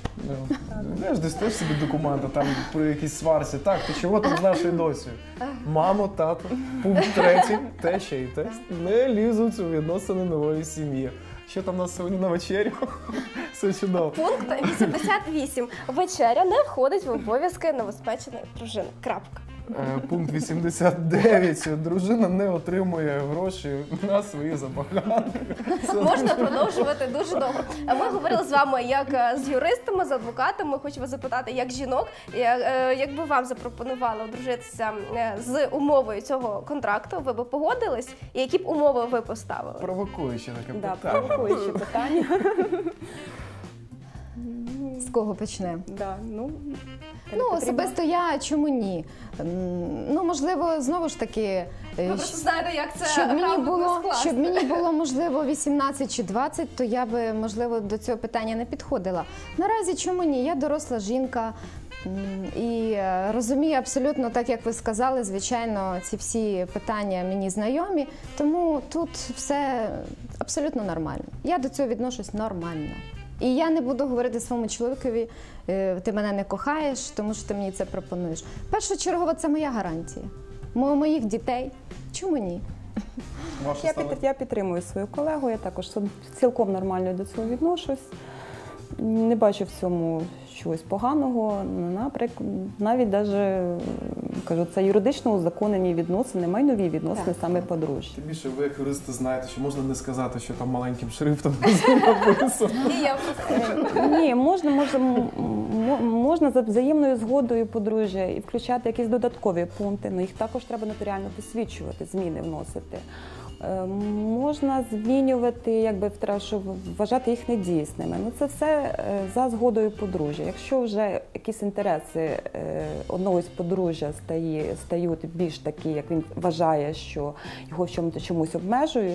Знаєш, десь теж собі документи, там при якійсь сварці. Так, ти чого там знаєш і досі? Мамо, тато, пункт третій, теща і тесть не лізуть у відносини нової сім'ї. Що там у нас сьогодні на вечерю? Все чудово. Пункт вісімдесят вісім. Вечеря не входить в обов'язки новоспеченої дружини. Крапка. Е, Пункт вісімдесят дев'ять. Дружина не отримує гроші на свої забаганки. Можна продовжувати дуже довго. Ми говорили з вами як з юристами, з адвокатами. Хочу вас запитати, як жінок, якби вам запропонували одружитися з умовою цього контракту, ви б погодились? І які б умови ви поставили? Провокуюче таке Да, питання. провокуюче питання. З кого почнемо? Да, ну, Ну, особисто я, чому ні? М, Ну, можливо, знову ж таки, Ви е, просто знаєте, як це щоб мені грамотно було, скласти. щоб мені було, можливо, вісімнадцять чи двадцять, то я би, можливо, до цього питання не підходила. Наразі чому ні? Я доросла жінка м, і е, розумію абсолютно, так як ви сказали, звичайно, ці всі питання мені знайомі, тому тут все абсолютно нормально. Я до цього відношусь нормально. І я не буду говорити своєму чоловікові, е, ти мене не кохаєш, тому що ти мені це пропонуєш. Першочергово це моя гарантія. Мо- Моїх дітей. Чому ні? Я, під, я підтримую свою колегу, я також цілком нормально до цього відношусь. Не бачу в цьому чогось поганого. Наприклад, навіть даже, кажу, це юридично узаконені відносини, майнові відносини Так. саме подружжя. Тим більше ви, як юристи, знаєте, що можна не сказати, що там маленьким шрифтом написано. І я Ні, можна, можна, м- м- можна за взаємною згодою подружжя і включати якісь додаткові пункти, але їх також треба нотаріально посвідчувати, зміни вносити. Е, Можна змінювати, якби треба, щоб вважати їх недійсними. Ну це все е, за згодою подружжя. Якщо вже якісь інтереси е, одного з подружжя стає, стають більш такі, як він вважає, що його в чомусь чомусь обмежують,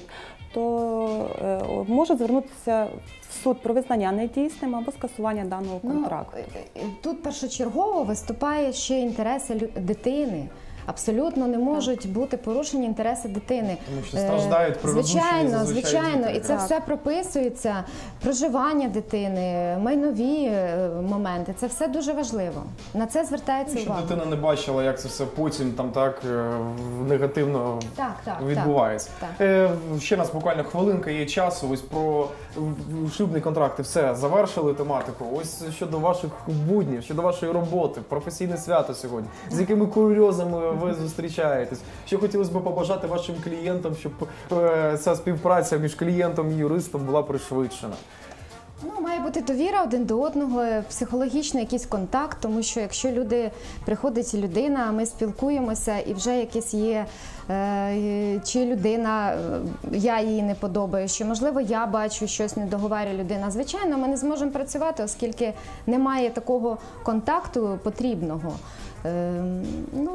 то е, може звернутися в суд про визнання недійсним або скасування даного контракту. Ну, тут першочергово виступає ще інтереси лю- дитини. Абсолютно не можуть бути порушені інтереси дитини. Тому що страждають при розлученні Звичайно, зазвичай звичайно. діти. І це Так. все прописується. Проживання дитини, майнові е, моменти. Це все дуже важливо. На це звертається Щоб увага. дитина не бачила, як це все потім там так е, негативно Так, так, відбувається. так, Е, Ще нас буквально хвилинка є часу. Ось про в- шлюбні контракти все завершили тематику. Ось щодо ваших буднів, щодо вашої роботи, професійне свято сьогодні. З якими курйозами ви зустрічаєтесь? Що хотілося б побажати вашим клієнтам, щоб е, ця співпраця між клієнтом і юристом була пришвидшена? Ну, має бути довіра один до одного, психологічний якийсь контакт, тому що якщо люди, приходить людина, ми спілкуємося і вже якесь є, е, чи людина, е, я їй не подобаю, що, можливо, я бачу щось, не договарює людина. Звичайно, ми не зможемо працювати, оскільки немає такого контакту потрібного. Е, ну,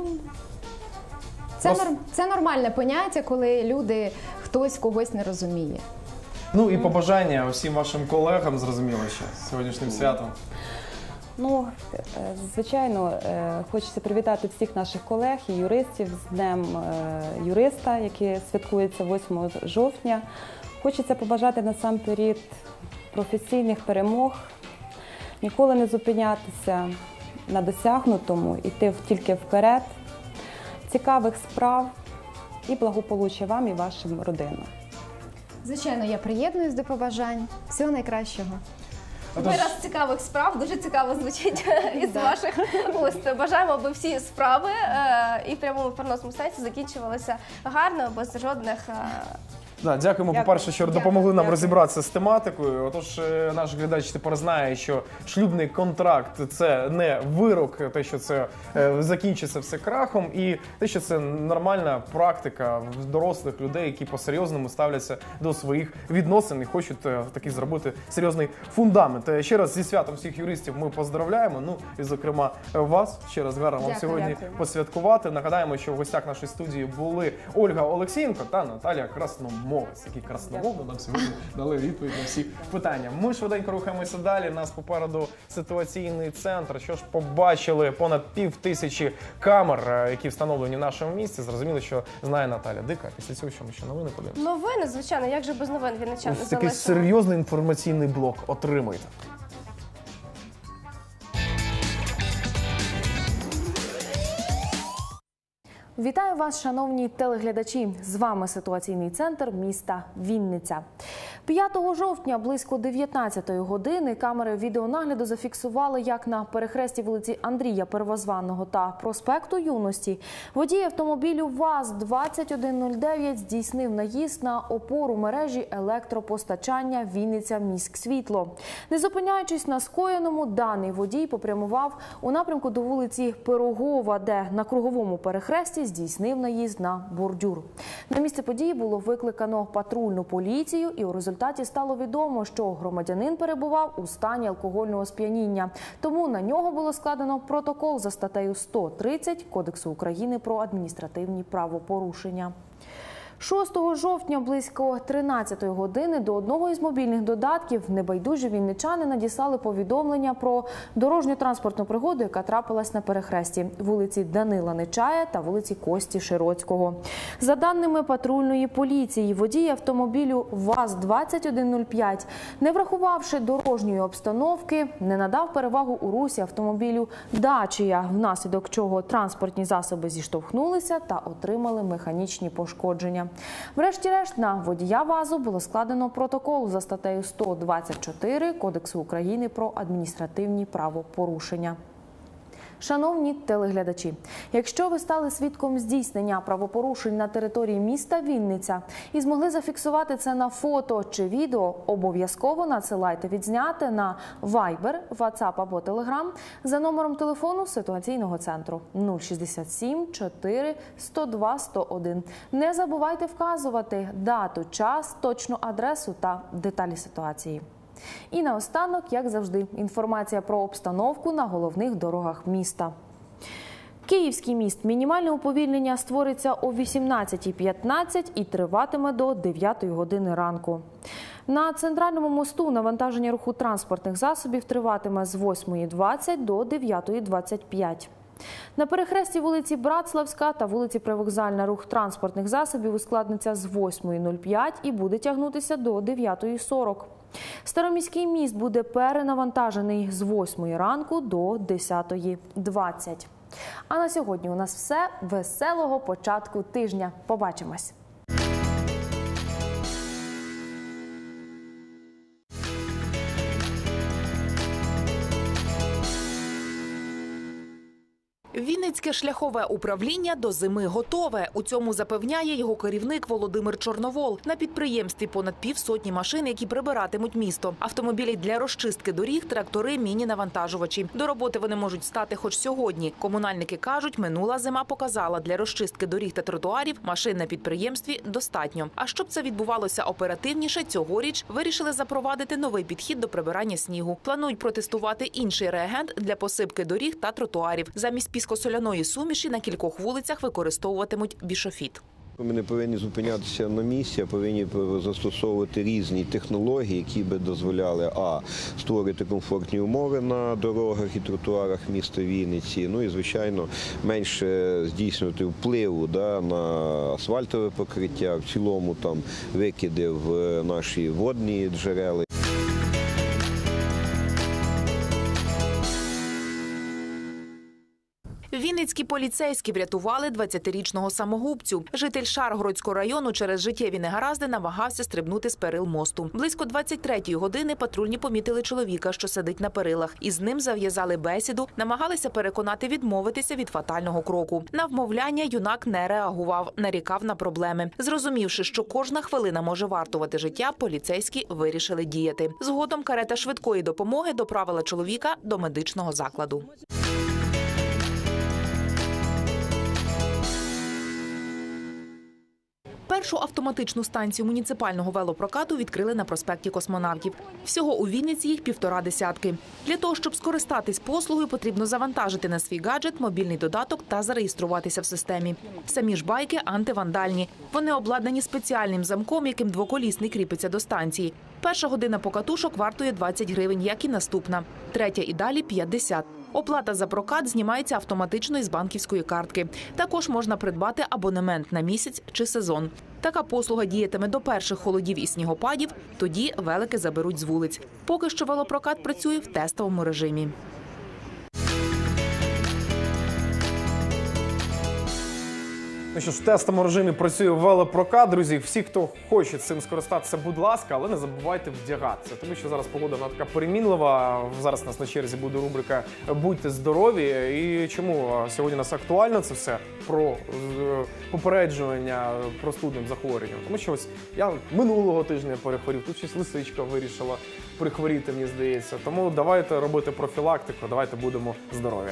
це, Просто- норм, це нормальне поняття, коли люди, хтось когось не розуміє. Ну і побажання усім вашим колегам, зрозуміло, ще з сьогоднішнім святом. Ну, е, звичайно, е, хочеться привітати всіх наших колег і юристів з Днем е, юриста, який святкується восьмого жовтня. Хочеться побажати насамперед професійних перемог, ніколи не зупинятися на досягнутому, йти в- тільки вперед, цікавих справ і благополуччя вам і вашим родинам. Звичайно, я приєднуюсь до побажань. Всього найкращого. Вираз цікавих справ, дуже цікаво звучить із ваших уст. Бажаємо, аби всі справи е, і в прямому переносному сенсі закінчувалися гарно, без жодних... е, Да, дякуємо, Дякую. по-перше, що Дякую. допомогли нам Дякую. розібратися з тематикою. Отож, е, наш глядач тепер знає, що шлюбний контракт – це не вирок, те, що це е, закінчиться все крахом, і те, що це нормальна практика в дорослих людей, які по-серйозному ставляться до своїх відносин і хочуть е, такий зробити серйозний фундамент. Е, Ще раз зі святом всіх юристів ми поздравляємо. Ну і, зокрема, вас ще раз гарно вам Дякую. сьогодні Дякую. посвяткувати. Нагадаємо, що в гостях нашої студії були Ольга Олексієнко та Наталія Красномовець, які красномовно нам сьогодні дали відповідь на всі питання. Ми швиденько рухаємося далі. Нас попереду ситуаційний центр. Що ж побачили понад пів тисячі камер, е, які встановлені в нашому місті. Зрозуміло, що знає Наталя Дика. Після цього, що ми ще новини подивимося. Новини, звичайно, як же без новин вінничан не Ось такий залишимо. серйозний інформаційний блок. Отримуйте. Вітаю вас, шановні телеглядачі! З вами ситуаційний центр міста Вінниця. п'ятого жовтня близько дев'ятнадцятої години камери відеонагляду зафіксували, як на перехресті вулиці Андрія Первозванного та проспекту Юності водій автомобілю ВАЗ двадцять один нуль дев'ять здійснив наїзд на опору мережі електропостачання Вінниця-Міськсвітло. Не зупиняючись на скоєному, даний водій попрямував у напрямку до вулиці Пирогова, де на круговому перехресті здійснив наїзд на бордюр. На місце події було викликано патрульну поліцію, і у результаті стало відомо, що громадянин перебував у стані алкогольного сп'яніння. Тому на нього було складено протокол за статтею сто тридцять Кодексу України про адміністративні правопорушення. шостого жовтня близько тринадцятої години до одного із мобільних додатків небайдужі вінничани надіслали повідомлення про дорожньо-транспортну пригоду, яка трапилась на перехресті вулиці Данила Нечая та вулиці Кості Широцького. За даними патрульної поліції, водій автомобілю ВАЗ двадцять один нуль п'ять, не врахувавши дорожньої обстановки, не надав перевагу у русі автомобілю Дачія, внаслідок чого транспортні засоби зіштовхнулися та отримали механічні пошкодження. Врешті-решт на водія ВАЗу було складено протокол за статтею сто двадцять чотири Кодексу України про адміністративні правопорушення. Шановні телеглядачі, якщо ви стали свідком здійснення правопорушень на території міста Вінниця і змогли зафіксувати це на фото чи відео, обов'язково надсилайте відзняте на Viber, WhatsApp або Telegram за номером телефону ситуаційного центру нуль шістдесят сім чотири сто два сто один. Не забувайте вказувати дату, час, точну адресу та деталі ситуації. І наостанок, як завжди, інформація про обстановку на головних дорогах міста. Київський міст. Мінімальне уповільнення створиться о вісімнадцятій п'ятнадцять і триватиме до дев'ятої години ранку. На центральному мосту навантаження руху транспортних засобів триватиме з восьмої двадцять до дев'ятої двадцять п'ять. На перехресті вулиці Братславська та вулиці Привокзальна рух транспортних засобів ускладниться з восьмої нуль п'ять і буде тягнутися до дев'ятої сорок. Староміський міст буде перенавантажений з восьмої ранку до десятої двадцять. А на сьогодні у нас все. Веселого початку тижня. Побачимось! Вінницьке шляхове управління до зими готове. У цьому запевняє його керівник Володимир Чорновол. На підприємстві понад півсотні машин, які прибиратимуть місто. Автомобілі для розчистки доріг, трактори, міні-навантажувачі. До роботи вони можуть стати хоч сьогодні. Комунальники кажуть, минула зима показала, для розчистки доріг та тротуарів машин на підприємстві достатньо. А щоб це відбувалося оперативніше, цьогоріч вирішили запровадити новий підхід до прибирання снігу. Планують протестувати інший реагент для посипки доріг та тротуарів. Замість піскосоляної суміші на кількох вулицях використовуватимуть бішофіт. Ми не повинні зупинятися на місці, а повинні застосовувати різні технології, які би дозволяли а. створити комфортні умови на дорогах і тротуарах міста Вінниці, ну і, звичайно, менше здійснювати впливу да, на асфальтове покриття, в цілому там викиди в наші водні джерела. Вінницькі поліцейські врятували двадцятирічного самогубцю. Житель Шаргородського району через життєві негаразди намагався стрибнути з перил мосту. Близько двадцять третьої години патрульні помітили чоловіка, що сидить на перилах. Із ним зав'язали бесіду, намагалися переконати відмовитися від фатального кроку. На вмовляння юнак не реагував, нарікав на проблеми. Зрозумівши, що кожна хвилина може вартувати життя, поліцейські вирішили діяти. Згодом карета швидкої допомоги доправила чоловіка до медичного закладу. Першу автоматичну станцію муніципального велопрокату відкрили на проспекті Космонавтів. Всього у Вінниці їх півтора десятки. Для того, щоб скористатись послугою, потрібно завантажити на свій гаджет мобільний додаток та зареєструватися в системі. Самі ж байки антивандальні. Вони обладнані спеціальним замком, яким двоколісний кріпиться до станції. Перша година покатушок вартує двадцять гривень, як і наступна. Третя і далі – п'ятдесят. Оплата за прокат знімається автоматично із банківської картки. Також можна придбати абонемент на місяць чи сезон. Така послуга діятиме до перших холодів і снігопадів, тоді велики заберуть з вулиць. Поки що велопрокат працює в тестовому режимі. Ну що ж, в тестовому режимі працює велопрокат, друзі. Всі, хто хоче цим скористатися, будь ласка, але не забувайте вдягатися, тому що зараз погода вона така перемінлива. Зараз у нас на черзі буде рубрика «Будьте здорові». І чому сьогодні у нас актуально це все про попереджування простудним захворюванням? Тому що ось я минулого тижня перехворів, тут щось лисичка вирішила прихворіти, мені здається. Тому давайте робити профілактику, давайте будемо здорові.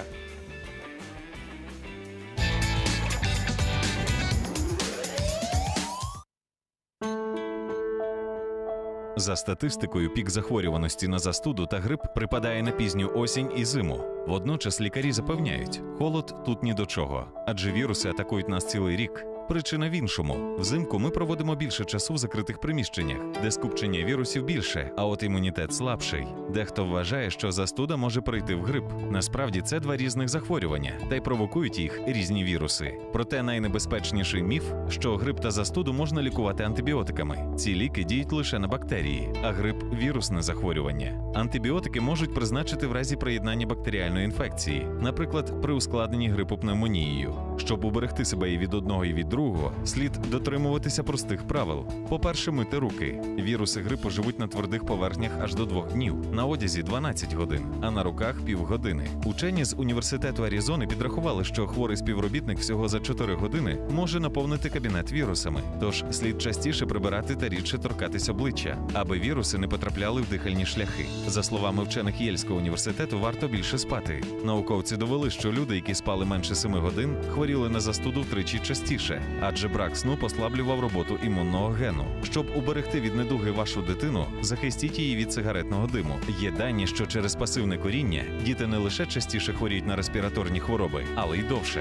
За статистикою, пік захворюваності на застуду та грип припадає на пізню осінь і зиму. Водночас лікарі запевняють, холод тут ні до чого, адже віруси атакують нас цілий рік. Причина в іншому. Взимку ми проводимо більше часу в закритих приміщеннях, де скупчення вірусів більше, а от імунітет слабший. Дехто вважає, що застуда може перейти в грип. Насправді це два різних захворювання, та й провокують їх різні віруси. Проте найнебезпечніший міф, що грип та застуду можна лікувати антибіотиками. Ці ліки діють лише на бактерії, а грип – вірусне захворювання. Антибіотики можуть призначити в разі приєднання бактеріальної інфекції, наприклад, при ускладненні грипу пневмонією. Щоб уберегти себе і від одного, і від другого, слід дотримуватися простих правил. По-перше, мити руки. Віруси грипу живуть на твердих поверхнях аж до двох днів, на одязі дванадцять годин, а на руках – півгодини. Учені з університету Аризони підрахували, що хворий співробітник всього за чотири години може наповнити кабінет вірусами. Тож слід частіше прибирати та рідше торкатись обличчя, аби віруси не потрапляли в дихальні шляхи. За словами вчених Єльського університету, варто більше спати. Науковці довели, що люди, які спали менше семи годин, хворіли на застуду втричі частіше, адже брак сну послаблював роботу імунного гену. Щоб уберегти від недуги вашу дитину, захистіть її від сигаретного диму. Є дані, що через пасивне куріння діти не лише частіше хворіють на респіраторні хвороби, але й довше.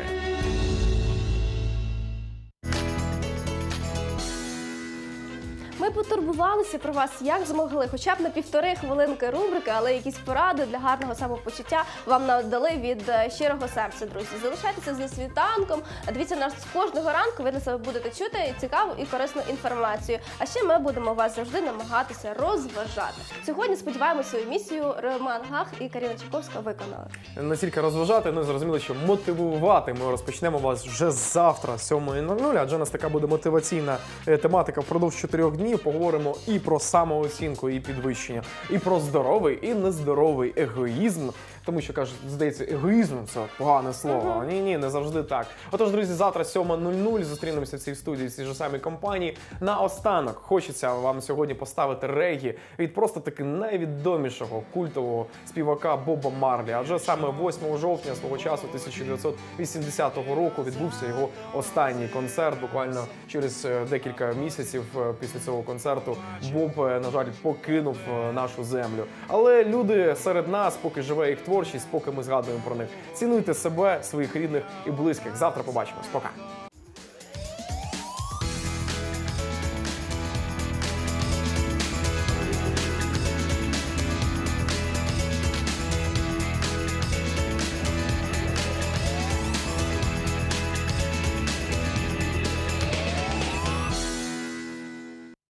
Ми потурбувалися про вас, як змогли, хоча б на півтори хвилинки рубрики, але якісь поради для гарного самопочуття вам надали від щирого серця, друзі. Залишайтеся зі світанком, дивіться нас кожного ранку, ви на себе будете чути цікаву і корисну інформацію. А ще ми будемо вас завжди намагатися розважати. Сьогодні, сподіваємося, свою місію Роман Гах і Каріна Чайковська виконали. Не тільки розважати, ну і зрозуміло, що мотивувати. Ми розпочнемо вас вже завтра, сьомої нуль нуль, адже у нас така буде мотиваційна тематика впродовж чотирьох днів. Поговоримо і про самооцінку, і підвищення, і про здоровий, і нездоровий егоїзм. Тому що, кажуть, здається, егоїзм – це погане слово. Ні-ні, не завжди так. Отож, друзі, завтра сьома нуль нуль зустрінемося в цій студії, в цій же самій компанії. Наостанок хочеться вам сьогодні поставити регі від просто таки найвідомішого культового співака Боба Марлі. Адже саме восьмого жовтня свого часу тисяча дев'ятсот вісімдесятого року відбувся його останній концерт. Буквально через декілька місяців після цього концерту Боб, на жаль, покинув нашу землю. Але люди серед нас, поки живе їх творчість, поки ми згадуємо про них. Цінуйте себе, своїх рідних і близьких. Завтра побачимось. Пока.